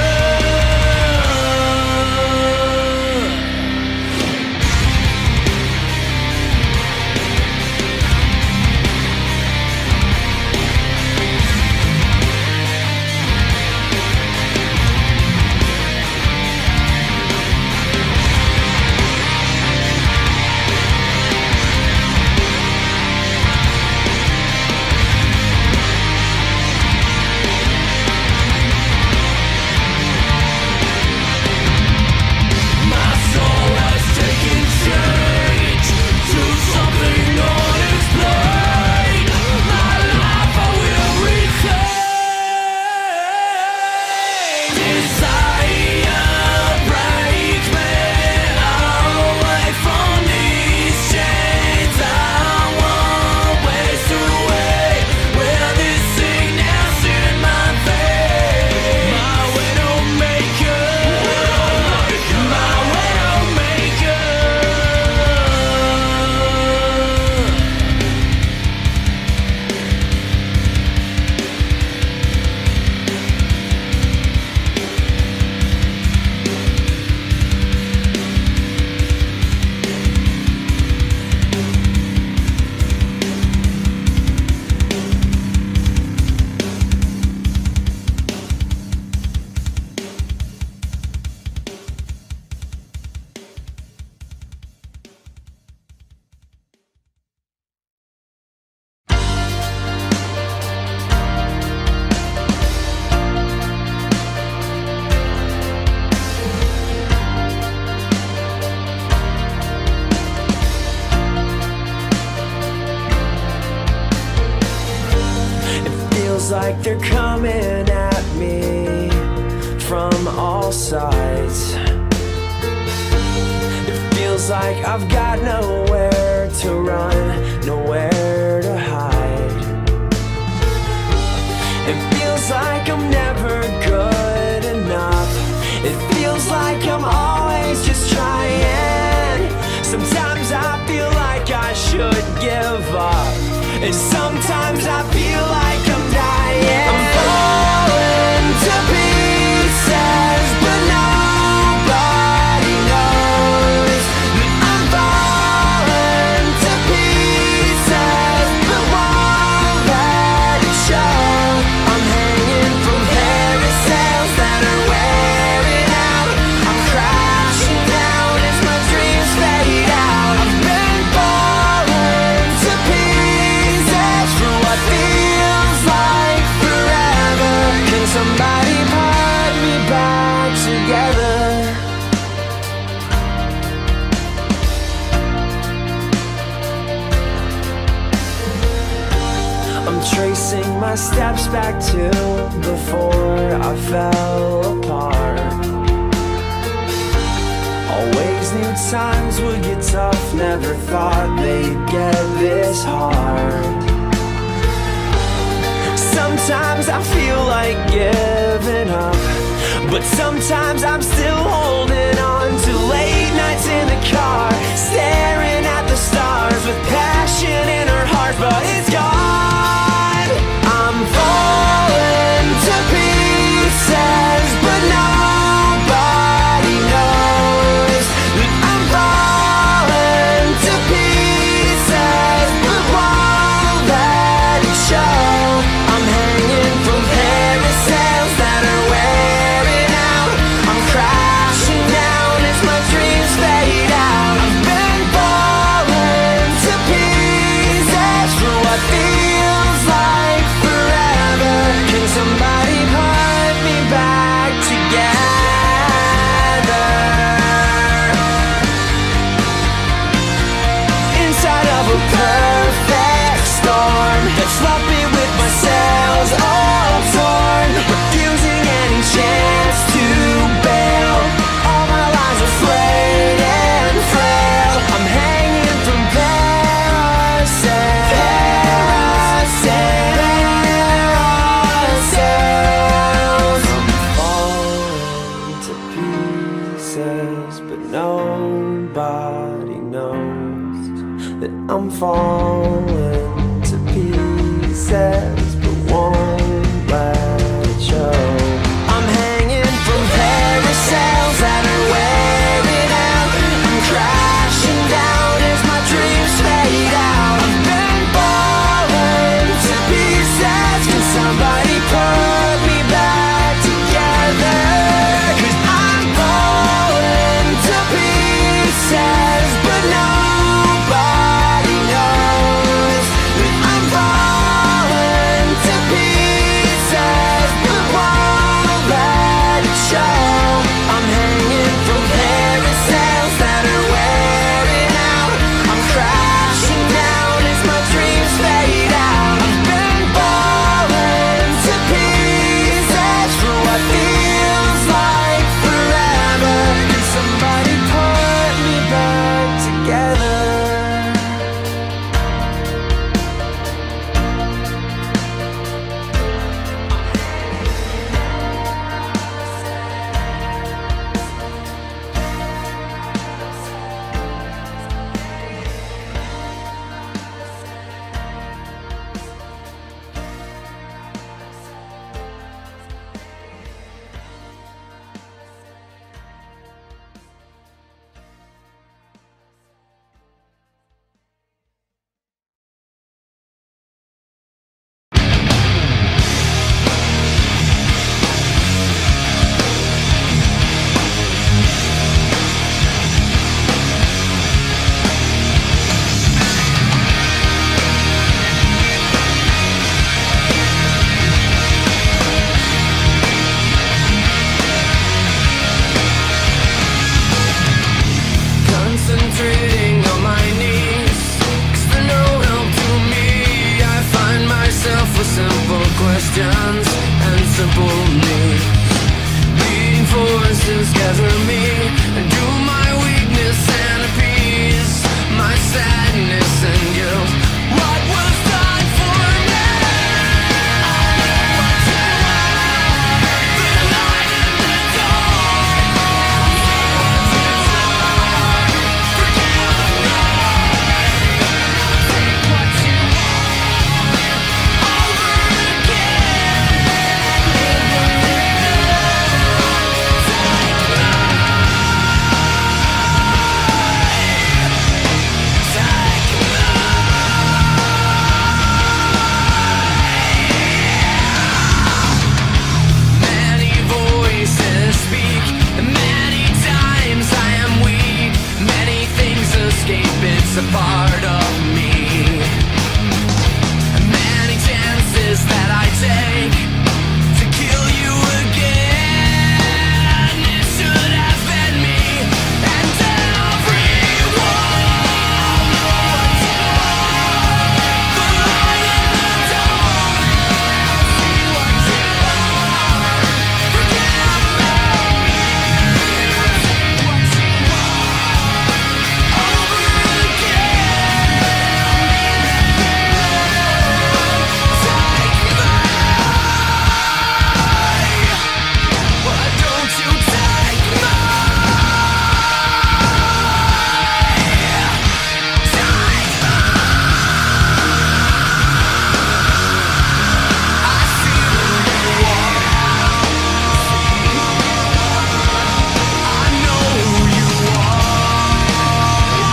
My soul has taken change to something unexplained. My life I will reclaim. Desire break me away from these chains. I won't waste away with this sickness in my veins. My widow maker, my widow maker. It feels like they're coming at me from all sides. It feels like I've got nowhere to run, nowhere to hide. It feels like I'm never good enough. It feels like I'm always just trying. Sometimes I feel like I should give up, and sometimes I feel like I'm dying. I'm falling to pieces, but nobody knows that I'm falling to pieces, but won't let it show. I'm hanging from parasails that are wearing out. I'm crashing down as my dreams fade out. I've been falling to pieces for what feels like forever. Can somebody put me back together? I'm tracing my steps back to before I fell apart. Always knew times would get tough, never thought they'd get this hard. Sometimes I feel like giving up, but sometimes I'm still holding on to late nights in the car, staring at the stars with passion in her heart, but it's gone. I'm falling to pieces, but nobody knows that I'm falling I'm falling to pieces, but won't let it show. I'm hanging from parasails that are wearing out. I'm crashing down as my dreams fade out. I've been falling to pieces. Can somebody put me back together? 'Cause I'm falling to pieces, but nobody knows that I'm falling to pieces, but won't let it show. I'm hanging from parasails that are wearing out. I'm crashing down as my dreams fade out. I've been falling to pieces for what feels like forever. Can somebody put me back together? Concentrating on my knees, 'cause they're no help to me. I find myself with simple questions and simple needs. Leading forces gather me, and do my weakness and appease my sadness and guilt. What was done for me? The light in the Many voices speak, and many times I am weak. Many things escape, it's a part of me. Many chances that I take to kill you again. It should have been me, and everyone. The light in the dark. See what you are. Forgive me. What you are. Over again. Take me. Why don't you take me? Take me. I see who you are. I know who you are.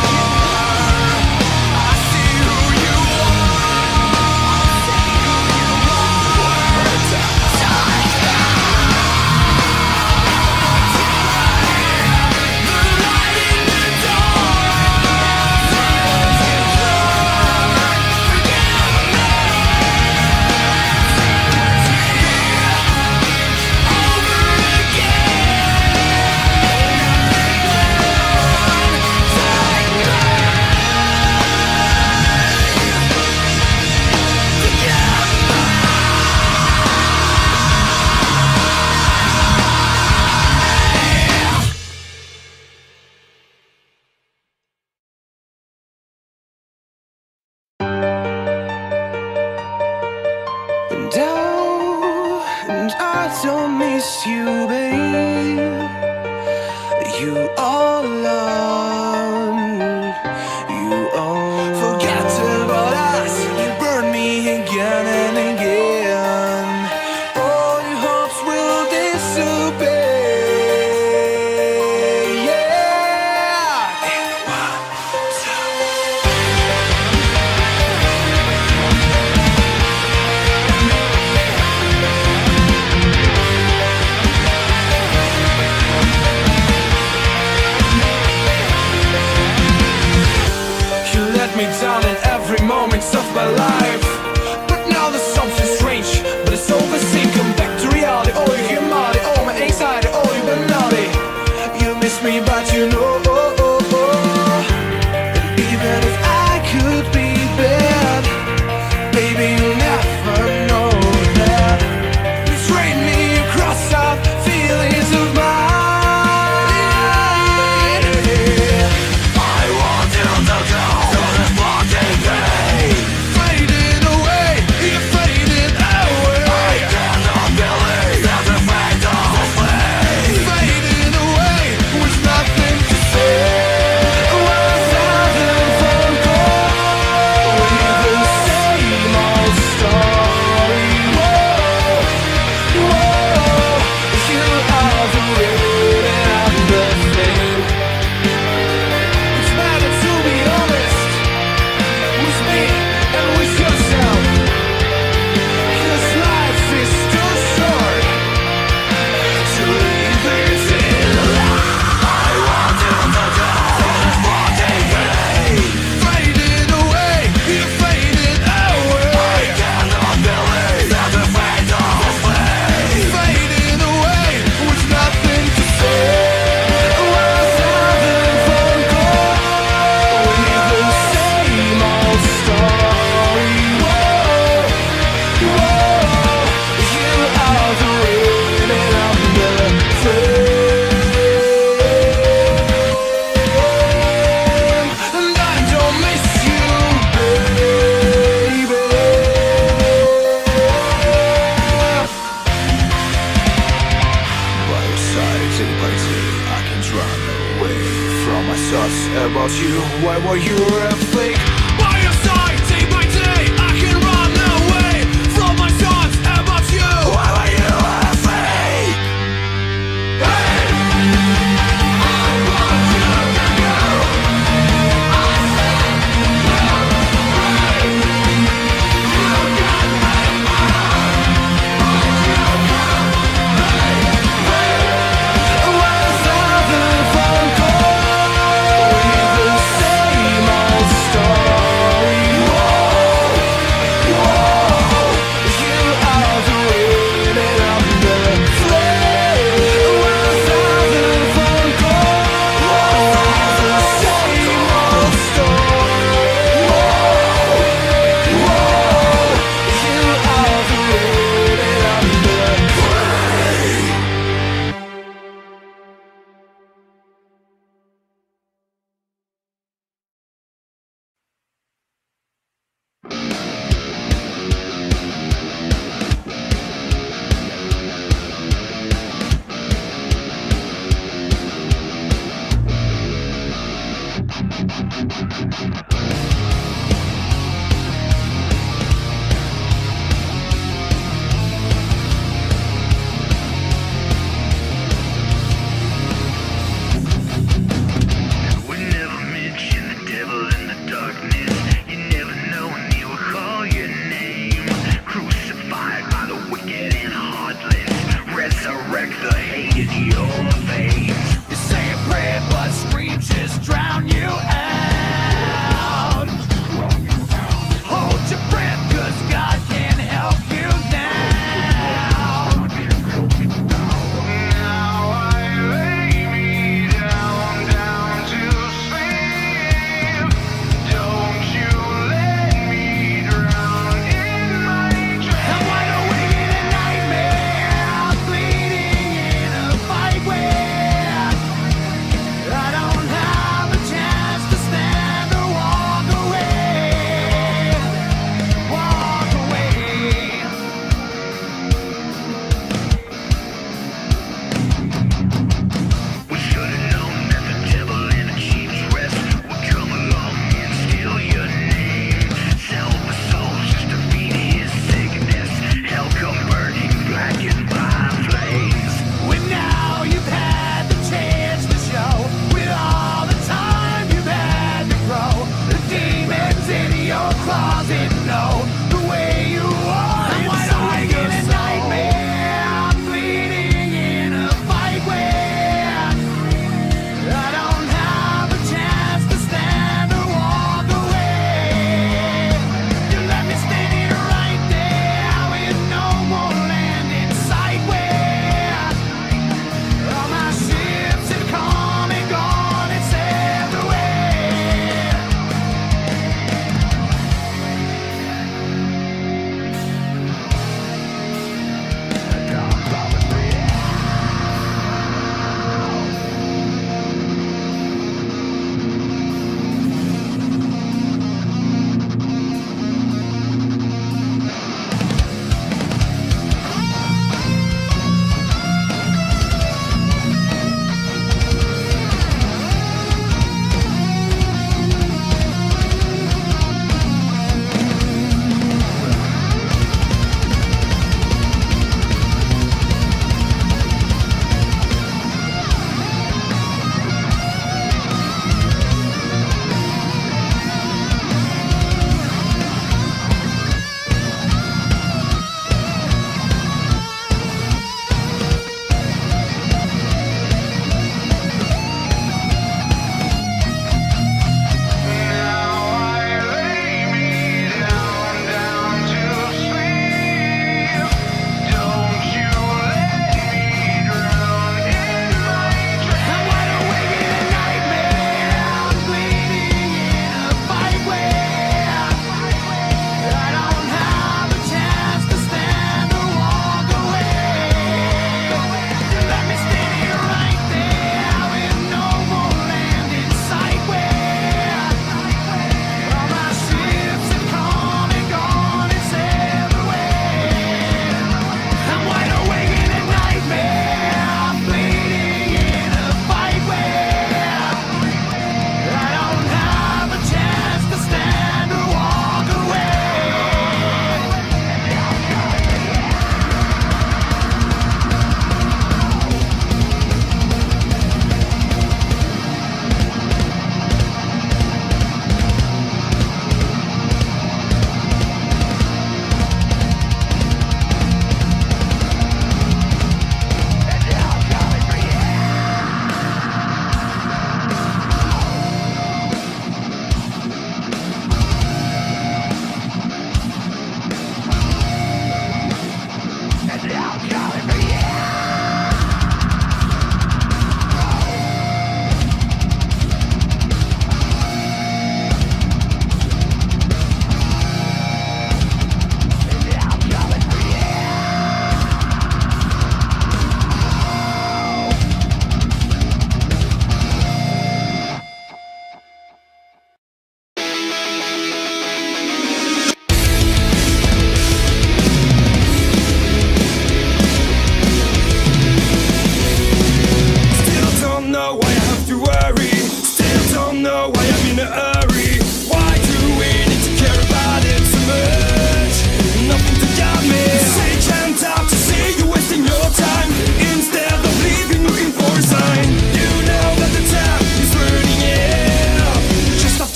I see who you are. Take me. The light in the dark. Forgive me. Over and I don't miss you, babe. You all alone, you all my life. But now there's something strange, but it's all the same. Come back to reality. Oh, you hear Marty. Oh, my anxiety. Oh, you've been naughty. You miss me, but you know. And even if I could be bad, baby, you'll never know that. Betrayed me across our feelings of mine. I want you to go to this fucking day. Fading away, you're fading away. I cannot believe that the fate of this place. Fading away with nothing to say. 1,000 phone calls with the same old story. Whoa, whoa, you are the root and the thing. It's better to be honest with me and with yourself, 'cause life is too short to leave it in life. I want you to go to this fucking day. Fading away, you're fading away. I cannot believe that the fate of this place. Fading away with nothing to say. 1,000 phone calls with the same old story. Whoa, whoa, you are the root and I'm the flame. And I don't miss you, baby. By your side, day by day, I can't run away from my thoughts about you. Why were you a fake? By your side, day by day, I can run away from my thoughts about you. Why were you afraid? Phone call with the same old story.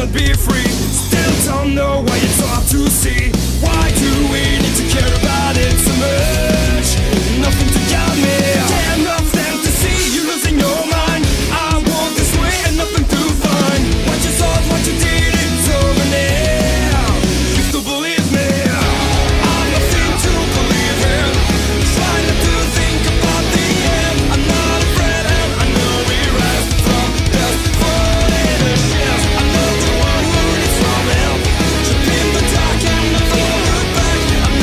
be free. Still don't know why it's hard to see. Why do we need to care about it so much? Nothing to guide me. Can't nothing to see you losing your mind. I walk this way and nothing to find. What you saw, what you did, it's over now. You still believe me? I'm nothing to believe in. Try not to think about the end. I'm not afraid and I know we rise from this fall in the shares. I'm not the one who needs from help. Trip in the dark and never look back. I'm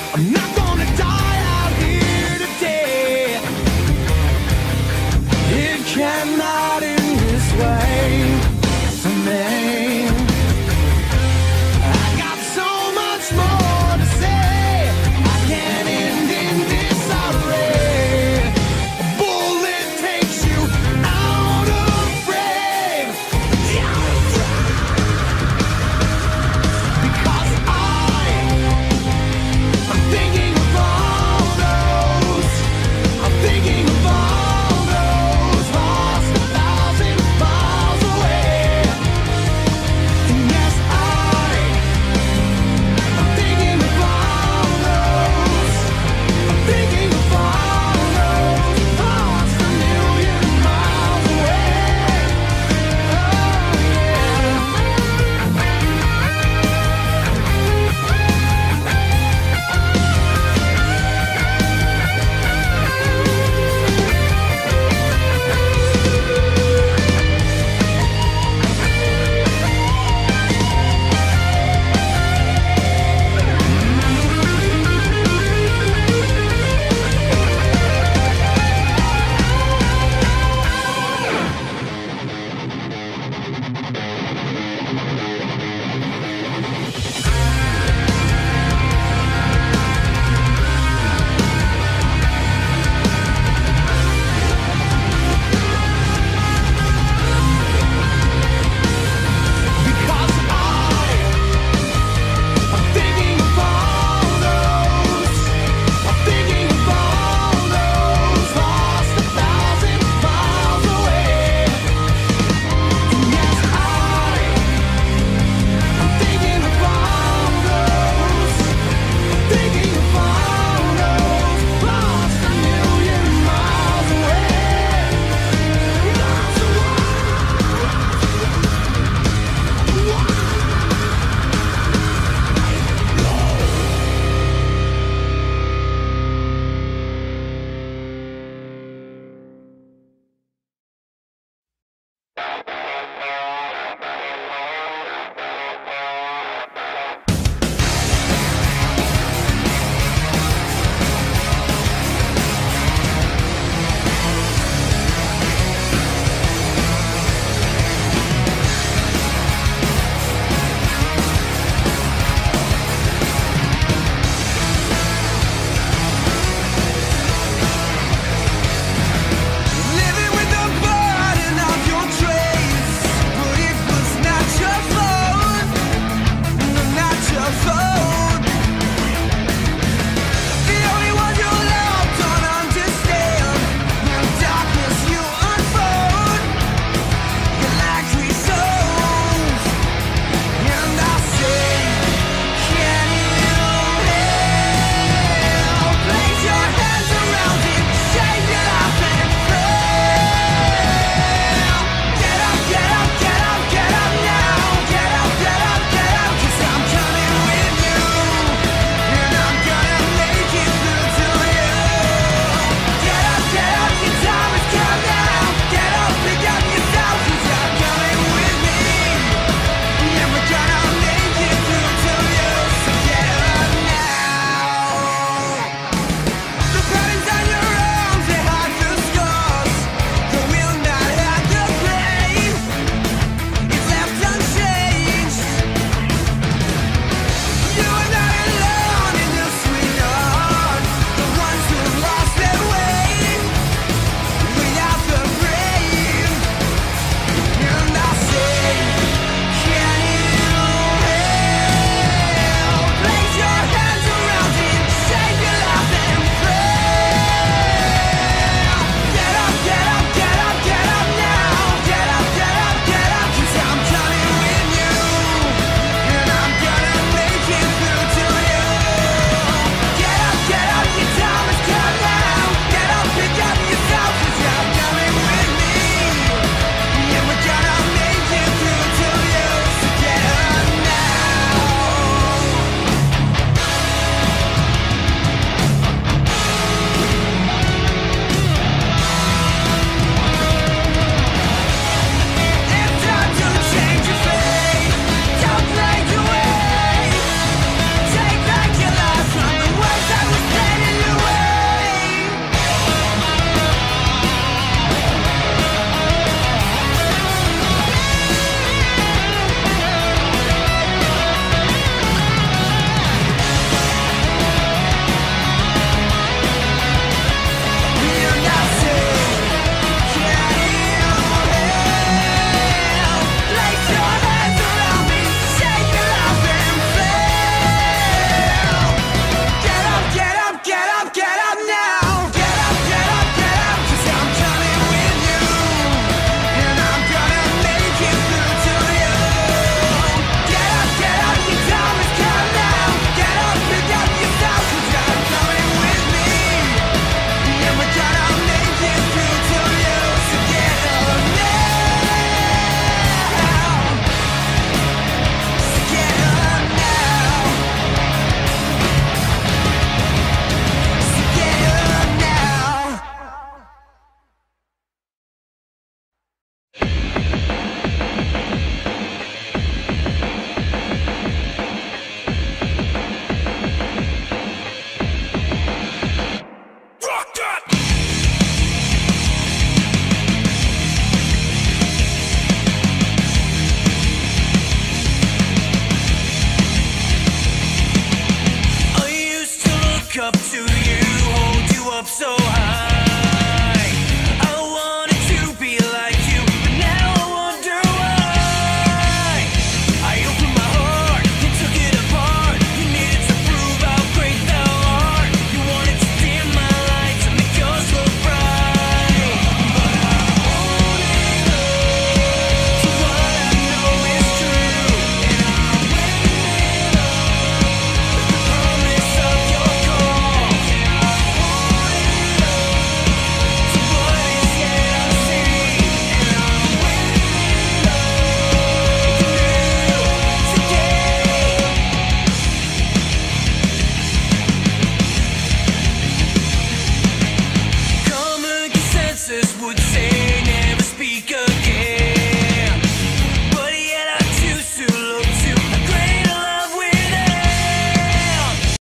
I'm not gonna die out here today. It cannot end this way for me. I got so much more to say. I can't end in disarray. A bullet takes you out of frame. Because I'm thinking up to you, hold you up so high.